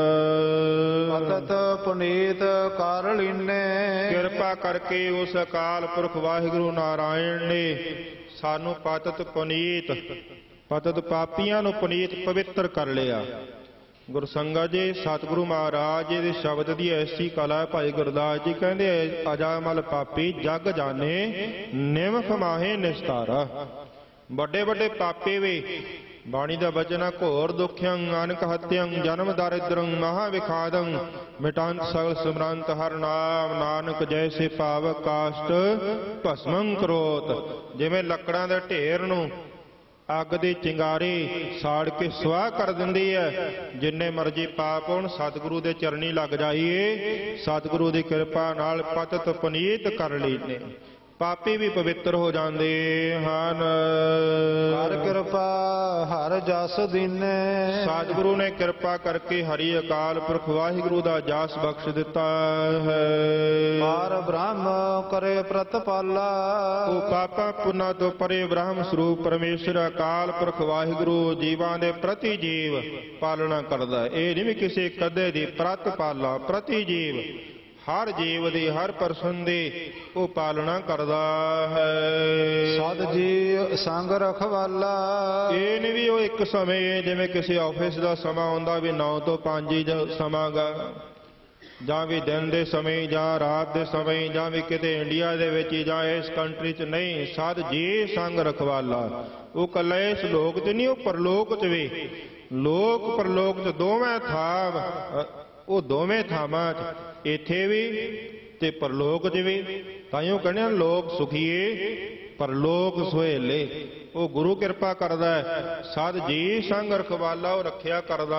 ਭਗਤ ਪੁਨੀਤ ਕਰ ਲੀਨੇ, ਕਿਰਪਾ ਕਰਕੇ ਉਸ ਅਕਾਲ ਪੁਰਖ ਵਾਹਿਗੁਰੂ ਨਾਰਾਇਣ ਨੇ ਸਾਨੂੰ ਪਤਿਤ ਪੁਨੀਤ, ਪਤਿਤ ਪਾਪੀਆਂ ਨੂੰ ਪੁਨੀਤ ਪਵਿੱਤਰ ਕਰ ਲਿਆ। ਗੁਰਸੰਗਤ ਜੀ, ਸਤਿਗੁਰੂ ਮਹਾਰਾਜ ਜੀ ਦੇ ਸ਼ਬਦ ਦੀ ਐਸੀ ਕਲਾ ਹੈ। ਭਾਈ ਗੁਰਦਾਸ ਜੀ ਕਹਿੰਦੇ, ਅਜਾਮਲ ਪਾਪੀ ਜਗ ਜਾਣੇ, ਨਿਮਖ ਮਾਹੇ ਨਿਸਤਾਰਾ। ਵੱਡੇ ਵੱਡੇ ਪਾਪੀ ਵੀ ਬਾਣੀ ਦਾ ਬਚਨ, ਘੋਰ ਦੁਖਿਅੰ ਅਨਕ ਹਤਿਅੰ ਜਨਮ ਦਾਰਿਦ੍ਰੰ ਮਹਾ ਵਿਖਾਦੰ, ਮਿਟਾਂਤ ਸਗਲ ਸਿਮਰੰਤ ਹਰ ਨਾਮ, ਨਾਨਕ ਜੈਸੇ ਪਾਵਕ ਕਾਸ਼ਟ ਭਸਮੰ ਕਰੋਤ। ਜਿਵੇਂ ਲੱਕੜਾਂ ਦੇ ਢੇਰ ਨੂੰ ਅੱਗ ਦੀ ਚਿੰਗਾਰੀ ਸਾੜ ਕੇ ਸੁਆਹ ਕਰ ਦਿੰਦੀ ਹੈ, ਜਿੰਨੇ ਮਰਜੀ ਪਾਪ ਹੋਣ ਸਤਿਗੁਰੂ ਦੇ ਚਰਨੀ ਲੱਗ ਜਾਈਏ, ਸਤਿਗੁਰੂ ਦੀ ਕਿਰਪਾ ਨਾਲ ਪਤਿਤ ਪੁਨੀਤ ਕਰ ਲਈਨੇ, ਪਾਪੀ ਵੀ ਪਵਿੱਤਰ ਹੋ ਜਾਂਦੇ ਹਨ। ਹਰ ਕਿਰਪਾ ਹਰ ਜਸ ਦੀਨੇ, ਸਤਿਗੁਰੂ ਨੇ ਕਿਰਪਾ ਕਰਕੇ ਹਰੀ ਅਕਾਲ ਪੁਰਖ ਵਾਹਿਗੁਰੂ ਦਾ ਜਸ ਬਖਸ਼ ਦਿੱਤਾ ਹੈ। ਪਾਰ ਬ੍ਰਹਮ ਕਰੇ ਪ੍ਰਤਪਾਲਾ, ਉਹ ਪਾਪਾਂ ਪੁੰਨਾਂ ਤੋਂ ਪਰੇ ਬ੍ਰਹਮ ਸਰੂਪ ਪਰਮੇਸ਼ਰ ਅਕਾਲ ਪੁਰਖ ਵਾਹਿਗੁਰੂ ਜੀਵਾਂ ਦੇ ਪ੍ਰਤੀ ਜੀਵ ਪਾਲਣਾ ਕਰਦਾ। ਇਹ ਨਹੀਂ ਵੀ ਕਿਸੇ ਕਦੇ ਦੀ ਪ੍ਰਤਪਾਲਾ, ਪ੍ਰਤੀ ਜੀਵ ਹਰ ਜੀਵ ਦੀ, ਹਰ ਪਰਸਨ ਦੀ ਉਹ ਪਾਲਣਾ ਕਰਦਾ ਹੈ। ਸਦ ਜੀ ਸੰਗ ਰਖਵਾਲਾ, ਇਹ ਨਹੀਂ ਵੀ ਉਹ ਇੱਕ ਸਮੇਂ ਜਿਵੇਂ ਕਿਸੇ ਆਫਿਸ ਦਾ ਸਮਾਂ ਹੁੰਦਾ ਵੀ 9 ਤੋਂ 5 ਹੀ ਸਮਾਂ ਗਾ, ਜਾਂ ਵੀ ਦਿਨ ਦੇ ਸਮੇਂ ਜਾਂ ਰਾਤ ਦੇ ਸਮੇਂ, ਜਾਂ ਵੀ ਕਿਤੇ ਇੰਡੀਆ ਦੇ ਵਿੱਚ ਜਾਂ ਇਸ ਕੰਟਰੀ 'ਚ ਨਹੀਂ। ਸਦ ਜੀ ਸੰਗ ਰਖਵਾਲਾ, ਉਹ ਇਕੱਲਾ ਇਸ ਲੋਕ 'ਚ ਨਹੀਂ, ਉਹ ਪਰਲੋਕ 'ਚ ਵੀ। ਲੋਕ ਪਰਲੋਕ 'ਚ ਦੋਵੇਂ ਥਾਂ, ਉਹ ਦੋਵੇਂ ਥਾਵਾਂ 'ਚ, ਇੱਥੇ ਵੀ ਤੇ ਪਰਲੋਕ 'ਚ ਵੀ। ਤਾਈਓ ਕਹਿੰਦੇ ਲੋਕ ਸੁਖੀਏ ਪਰਲੋਕ ਸੁਹੇਲੇ। ਉਹ ਗੁਰੂ ਕਿਰਪਾ ਕਰਦਾ ਹੈ। ਸਦ ਜੀ ਸੰਗ ਰਖਵਾਲਾ, ਉਹ ਰੱਖਿਆ ਕਰਦਾ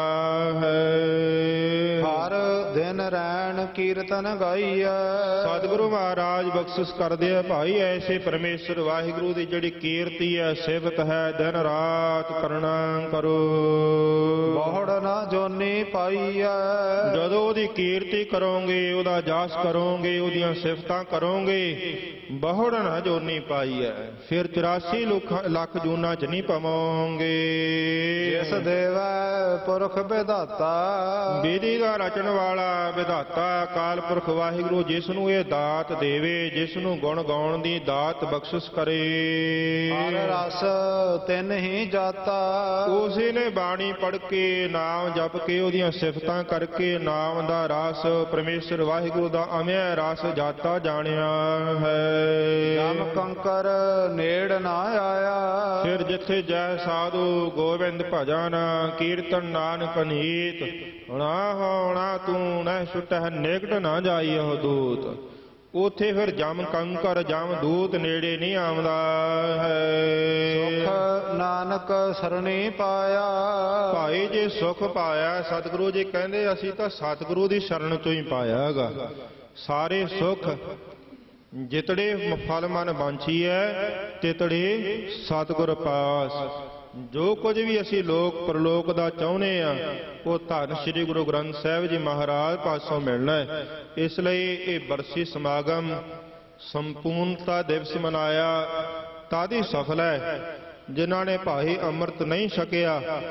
ਹੈ। ਹਰ ਦਿਨ ਰੈਣ ਕੀਰਤਨ ਗਾਈਐ, ਸਤਿਗੁਰੂ ਮਹਾਰਾਜ ਬਖਸ਼ਿਸ਼ ਕਰਦੇ ਆ ਭਾਈ, ਐਸੇ ਪਰਮੇਸ਼ਰ ਵਾਹਿਗੁਰੂ ਦੀ ਜਿਹੜੀ ਕੀਰਤੀ ਹੈ, ਸਿਫਤ ਹੈ, ਦਿਨ ਰਾਤ ਕਰਨਾ ਕਰੋ। ਬਹੁੜ ਨਾ ਜੋਨੀ ਪਾਈਐ, ਜਦੋਂ ਉਹਦੀ ਕੀਰਤੀ ਕਰੋਗੇ, ਉਹਦਾ ਜਸ ਕਰੋਗੇ, ਉਹਦੀਆਂ ਸਿਫਤਾਂ ਕਰੋਗੇ, ਬਹੁੜ ਨਾ ਜੋਨੀ ਪਾਈ ਹੈ, ਫਿਰ 84 ਲੱਖ ਜੂਨਾਂ 'ਚ ਨਹੀਂ ਪਵੋਗੇ। ਜਿਸ ਦੇਵੈ ਪੁਰਖ ਵਿਧਾਤਾ, ਵਿਧੀ ਦਾ ਰਚਣ ਵਾਲਾ ਵਿਧਾਤਾ ਅਕਾਲ ਪੁਰਖ ਵਾਹਿਗੁਰੂ ਜਿਸ ਨੂੰ ਇਹ ਦਾਤ ਦੇਵੇ, ਜਿਸ ਨੂੰ ਗੁਣ ਗਾਉਣ ਦੀ ਦਾਤ ਬਖਸ਼ਿਸ਼ ਕਰੇ। ਹਰ ਰਸ ਤਿਨ ਹੀ ਜਾਤਾ, ਉਸੇ ਨੇ ਬਾਣੀ ਪੜ੍ਹ ਕੇ, ਨਾਮ ਜਪ ਕੇ, ਉਹਦੀਆਂ ਸਿਫਤਾਂ ਕਰਕੇ ਨਾਮ ਦਾ ਰਸ, ਪਰਮੇਸ਼ਰ ਵਾਹਿਗੁਰੂ ਦਾ ਅਮਿਆ ਰਸ ਜਾਤਾ ਜਾਣਿਆ ਹੈ। ਜਮ ਕੰਕਰ ਨੇੜ ਨਾ ਆਇਆ, ਫਿਰ ਜਿੱਥੇ ਜੈ ਸਾਧੂ ਗੋਬਿੰਦ ਭਜਨ ਕੀਰਤਨ ਨਾਨਕ ਨੀਤ, ਹੁਣਾ ਹੋਣਾ ਤੂੰ ਨਹਿ ਛੁਟਹਿ ਨਿਕਟ ਨਾ ਜਾਈਓ ਦੂਤ। ਉਥੇ ਫਿਰ ਜਮ ਕੰਕਰ ਜਮ ਦੂਤ ਨੇੜੇ ਨਹੀਂ ਆਉਂਦਾ ਹੈ। ਸੁਖ ਨਾਨਕ ਸਰਣੀ ਪਾਇਆ, ਭਾਈ ਜੇ ਸੁਖ ਪਾਇਆ, ਸਤਿਗੁਰੂ ਜੀ ਕਹਿੰਦੇ ਅਸੀਂ ਤਾਂ ਸਤਿਗੁਰੂ ਦੀ ਸ਼ਰਨ ਤੋਂ ਹੀ ਪਾਇਆ ਹੈਗਾ। ਸਾਰੇ ਸੁਖ ਜਿਤੜੇ ਫਲ ਮਨ ਬਾਂਛੀਐ, ਤਿਤੜੇ ਸਤਿਗੁਰ ਪਾਸ। ਜੋ ਕੁਝ ਵੀ ਅਸੀਂ ਲੋਕ ਪਰਲੋਕ ਦਾ ਚਾਹੁੰਦੇ ਆ, ਉਹ ਧੰਨ ਸ੍ਰੀ ਗੁਰੂ ਗ੍ਰੰਥ ਸਾਹਿਬ ਜੀ ਮਹਾਰਾਜ ਪਾਸੋਂ ਮਿਲਣਾ ਹੈ। ਇਸ ਲਈ ਇਹ ਬਰਸੀ ਸਮਾਗਮ ਸੰਪੂਰਨਤਾ ਦਿਵਸ ਮਨਾਇਆ ਤਦ ਹੀ ਸਫਲ ਹੈ। ਜਿਨ੍ਹਾਂ ਨੇ ਭਾਈ ਅੰਮ੍ਰਿਤ ਨਹੀਂ ਛਕਿਆ,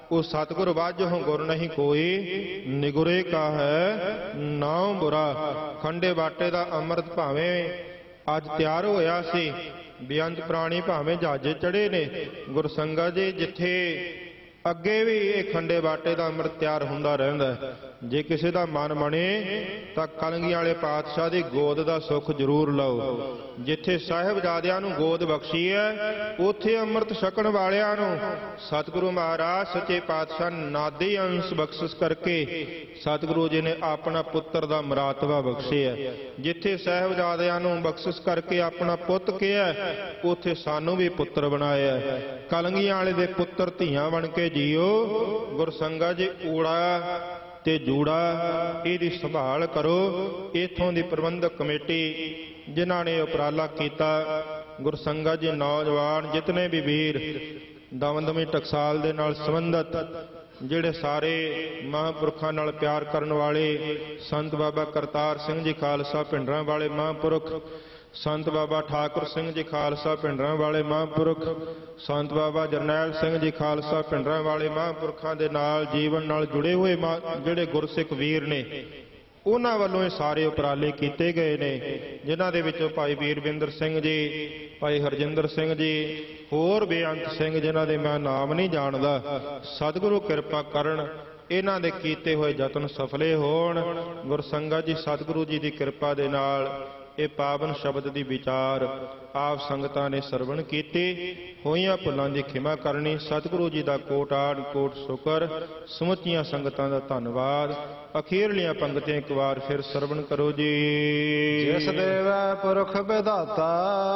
ਉਹ ਸਤਿਗੁਰ ਵਾਜਹੁ ਗੁਰ ਨਹੀਂ ਕੋਈ, ਨਿਗੁਰੇ ਕਾ ਹੈ ਨਾਉ ਬੁਰਾ। ਖੰਡੇ ਬਾਟੇ ਦਾ ਅੰਮ੍ਰਿਤ ਭਾਵੇਂ ਅੱਜ ਤਿਆਰ ਹੋਇਆ ਸੀ, ਬੇਅੰਤ ਪ੍ਰਾਣੀ ਭਾਵੇਂ ਜਹਾਜ਼ੇ ਚੜੇ ਨੇ। ਗੁਰਸੰਗਤ ਜੀ, ਜਿੱਥੇ ਅੱਗੇ ਵੀ ਇਹ ਖੰਡੇ ਬਾਟੇ ਦਾ ਅੰਮ੍ਰਿਤ ਤਿਆਰ ਹੁੰਦਾ ਰਹਿੰਦਾ ਹੈ, ਜੇ ਕਿਸੇ ਦਾ ਮਨ ਬਣੇ ਤਾਂ ਕਲਗੀਆਂ ਵਾਲੇ ਪਾਤਸ਼ਾਹ ਦੀ ਗੋਦ ਦਾ ਸੁੱਖ ਜ਼ਰੂਰ ਲਓ। ਜਿੱਥੇ ਸਾਹਿਬਜ਼ਾਦਿਆਂ ਨੂੰ ਗੋਦ ਬਖਸ਼ੀ ਹੈ, ਉੱਥੇ ਅੰਮ੍ਰਿਤ ਛਕਣ ਵਾਲਿਆਂ ਨੂੰ ਸਤਿਗੁਰੂ ਮਹਾਰਾਜ ਸੱਚੇ ਪਾਤਸ਼ਾਹ ਨਾਦੀ ਅੰਸ਼ ਬਖਸ਼ਿਸ਼ ਕਰਕੇ ਸਤਿਗੁਰੂ ਜੀ ਨੇ ਆਪਣਾ ਪੁੱਤਰ ਦਾ ਮਰਾਤਬਾ ਬਖਸ਼ਿਆ। ਜਿੱਥੇ ਸਾਹਿਬਜ਼ਾਦਿਆਂ ਨੂੰ ਬਖਸ਼ਿਸ਼ ਕਰਕੇ ਆਪਣਾ ਪੁੱਤ ਕਿਹਾ, ਉੱਥੇ ਸਾਨੂੰ ਵੀ ਪੁੱਤਰ ਬਣਾਇਆ। ਕਲਗੀਆਂ ਵਾਲੇ ਦੇ ਪੁੱਤਰ ਧੀਆਂ ਬਣ ਕੇ ਜੀਓ। ਗੁਰਸੰਗਤ ਜੀ, ਊੜਾ ਤੇ ਜੂੜਾ ਇਹਦੀ ਸੰਭਾਲ ਕਰੋ। ਇਥੋਂ ਦੀ ਪ੍ਰਬੰਧਕ ਕਮੇਟੀ ਜਿਨ੍ਹਾਂ ਨੇ ਉਪਰਾਲਾ ਕੀਤਾ, ਗੁਰਸੰਗਤ ਜੀ, ਨੌਜਵਾਨ ਜਿਤਨੇ ਵੀ ਵੀਰ ਦਮਦਮੀ ਟਕਸਾਲ ਦੇ ਨਾਲ ਸੰਬੰਧਤ, ਜਿਹੜੇ ਸਾਰੇ ਮਹਾਂਪੁਰਖਾਂ ਨਾਲ ਪਿਆਰ ਕਰਨ ਵਾਲੇ, ਸੰਤ ਬਾਬਾ ਕਰਤਾਰ ਸਿੰਘ ਜੀ ਖਾਲਸਾ ਭਿੰਡਰਾਂ ਵਾਲੇ ਮਹਾਂਪੁਰਖ, ਸੰਤ ਬਾਬਾ ਠਾਕੁਰ ਸਿੰਘ ਜੀ ਖਾਲਸਾ ਭਿੰਡਰਾਂ ਵਾਲੇ ਮਹਾਂਪੁਰਖ, ਸੰਤ ਬਾਬਾ ਜਰਨੈਲ ਸਿੰਘ ਜੀ ਖਾਲਸਾ ਭਿੰਡਰਾਂ ਵਾਲੇ ਮਹਾਂਪੁਰਖਾਂ ਦੇ ਨਾਲ ਜੀਵਨ ਨਾਲ ਜੁੜੇ ਹੋਏ ਜਿਹੜੇ ਗੁਰਸਿੱਖ ਵੀਰ ਨੇ, ਉਹਨਾਂ ਵੱਲੋਂ ਇਹ ਸਾਰੇ ਉਪਰਾਲੇ ਕੀਤੇ ਗਏ ਨੇ, ਜਿਨ੍ਹਾਂ ਦੇ ਵਿੱਚੋਂ ਭਾਈ ਵੀਰਵਿੰਦਰ ਸਿੰਘ ਜੀ, ਭਾਈ ਹਰਜਿੰਦਰ ਸਿੰਘ ਜੀ, ਹੋਰ ਬੇਅੰਤ ਸਿੰਘ ਜਿਨ੍ਹਾਂ ਦੇ ਮੈਂ ਨਾਮ ਨਹੀਂ ਜਾਣਦਾ। ਸਤਿਗੁਰੂ ਕਿਰਪਾ ਕਰਨ, ਇਹਨਾਂ ਦੇ ਕੀਤੇ ਹੋਏ ਯਤਨ ਸਫਲੇ ਹੋਣ। ਗੁਰਸੰਗਤ ਜੀ, ਸਤਿਗੁਰੂ ਜੀ ਦੀ ਕਿਰਪਾ ਦੇ ਨਾਲ ਇਹ ਪਾਵਨ ਸ਼ਬਦ ਦੀ ਵਿਚਾਰ ਆਪ ਸੰਗਤਾਂ ਨੇ ਸਰਵਣ ਕੀਤੀ। ਹੋਈਆਂ ਭੁੱਲਾਂ ਦੀ ਖਿਮਾ ਕਰਨੀ। ਸਤਿਗੁਰੂ ਜੀ ਦਾ ਕੋਟਾਨ ਕੋਟ ਸ਼ੁਕਰ। ਸਮੁੱਚੀਆਂ ਸੰਗਤਾਂ ਦਾ ਧੰਨਵਾਦ। ਅਖੀਰਲੀਆਂ ਪੰਗਤੀਆਂ ਇੱਕ ਵਾਰ ਫਿਰ ਸਰਵਣ ਕਰੋ ਜੀ। ਜਿਸ ਦੇਵੈ ਪੁਰਖ ਵਿਧਾਤਾ,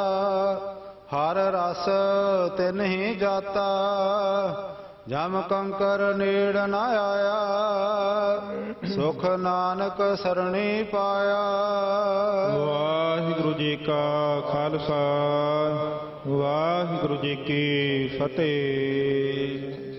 ਹਰ ਰਸ ਤਿਨ ਹੀ ਜਾਤਾ। ਜਮ ਕੰਕਰ ਨੇੜ ਨ ਆਇਆ, ਸੁਖ ਨਾਨਕ ਸਰਣੀ ਪਾਇਆ। ਵਾਹਿਗੁਰੂ ਜੀ ਕਾ ਖਾਲਸਾ, ਵਾਹਿਗੁਰੂ ਜੀ ਕੀ ਫਤਿਹ।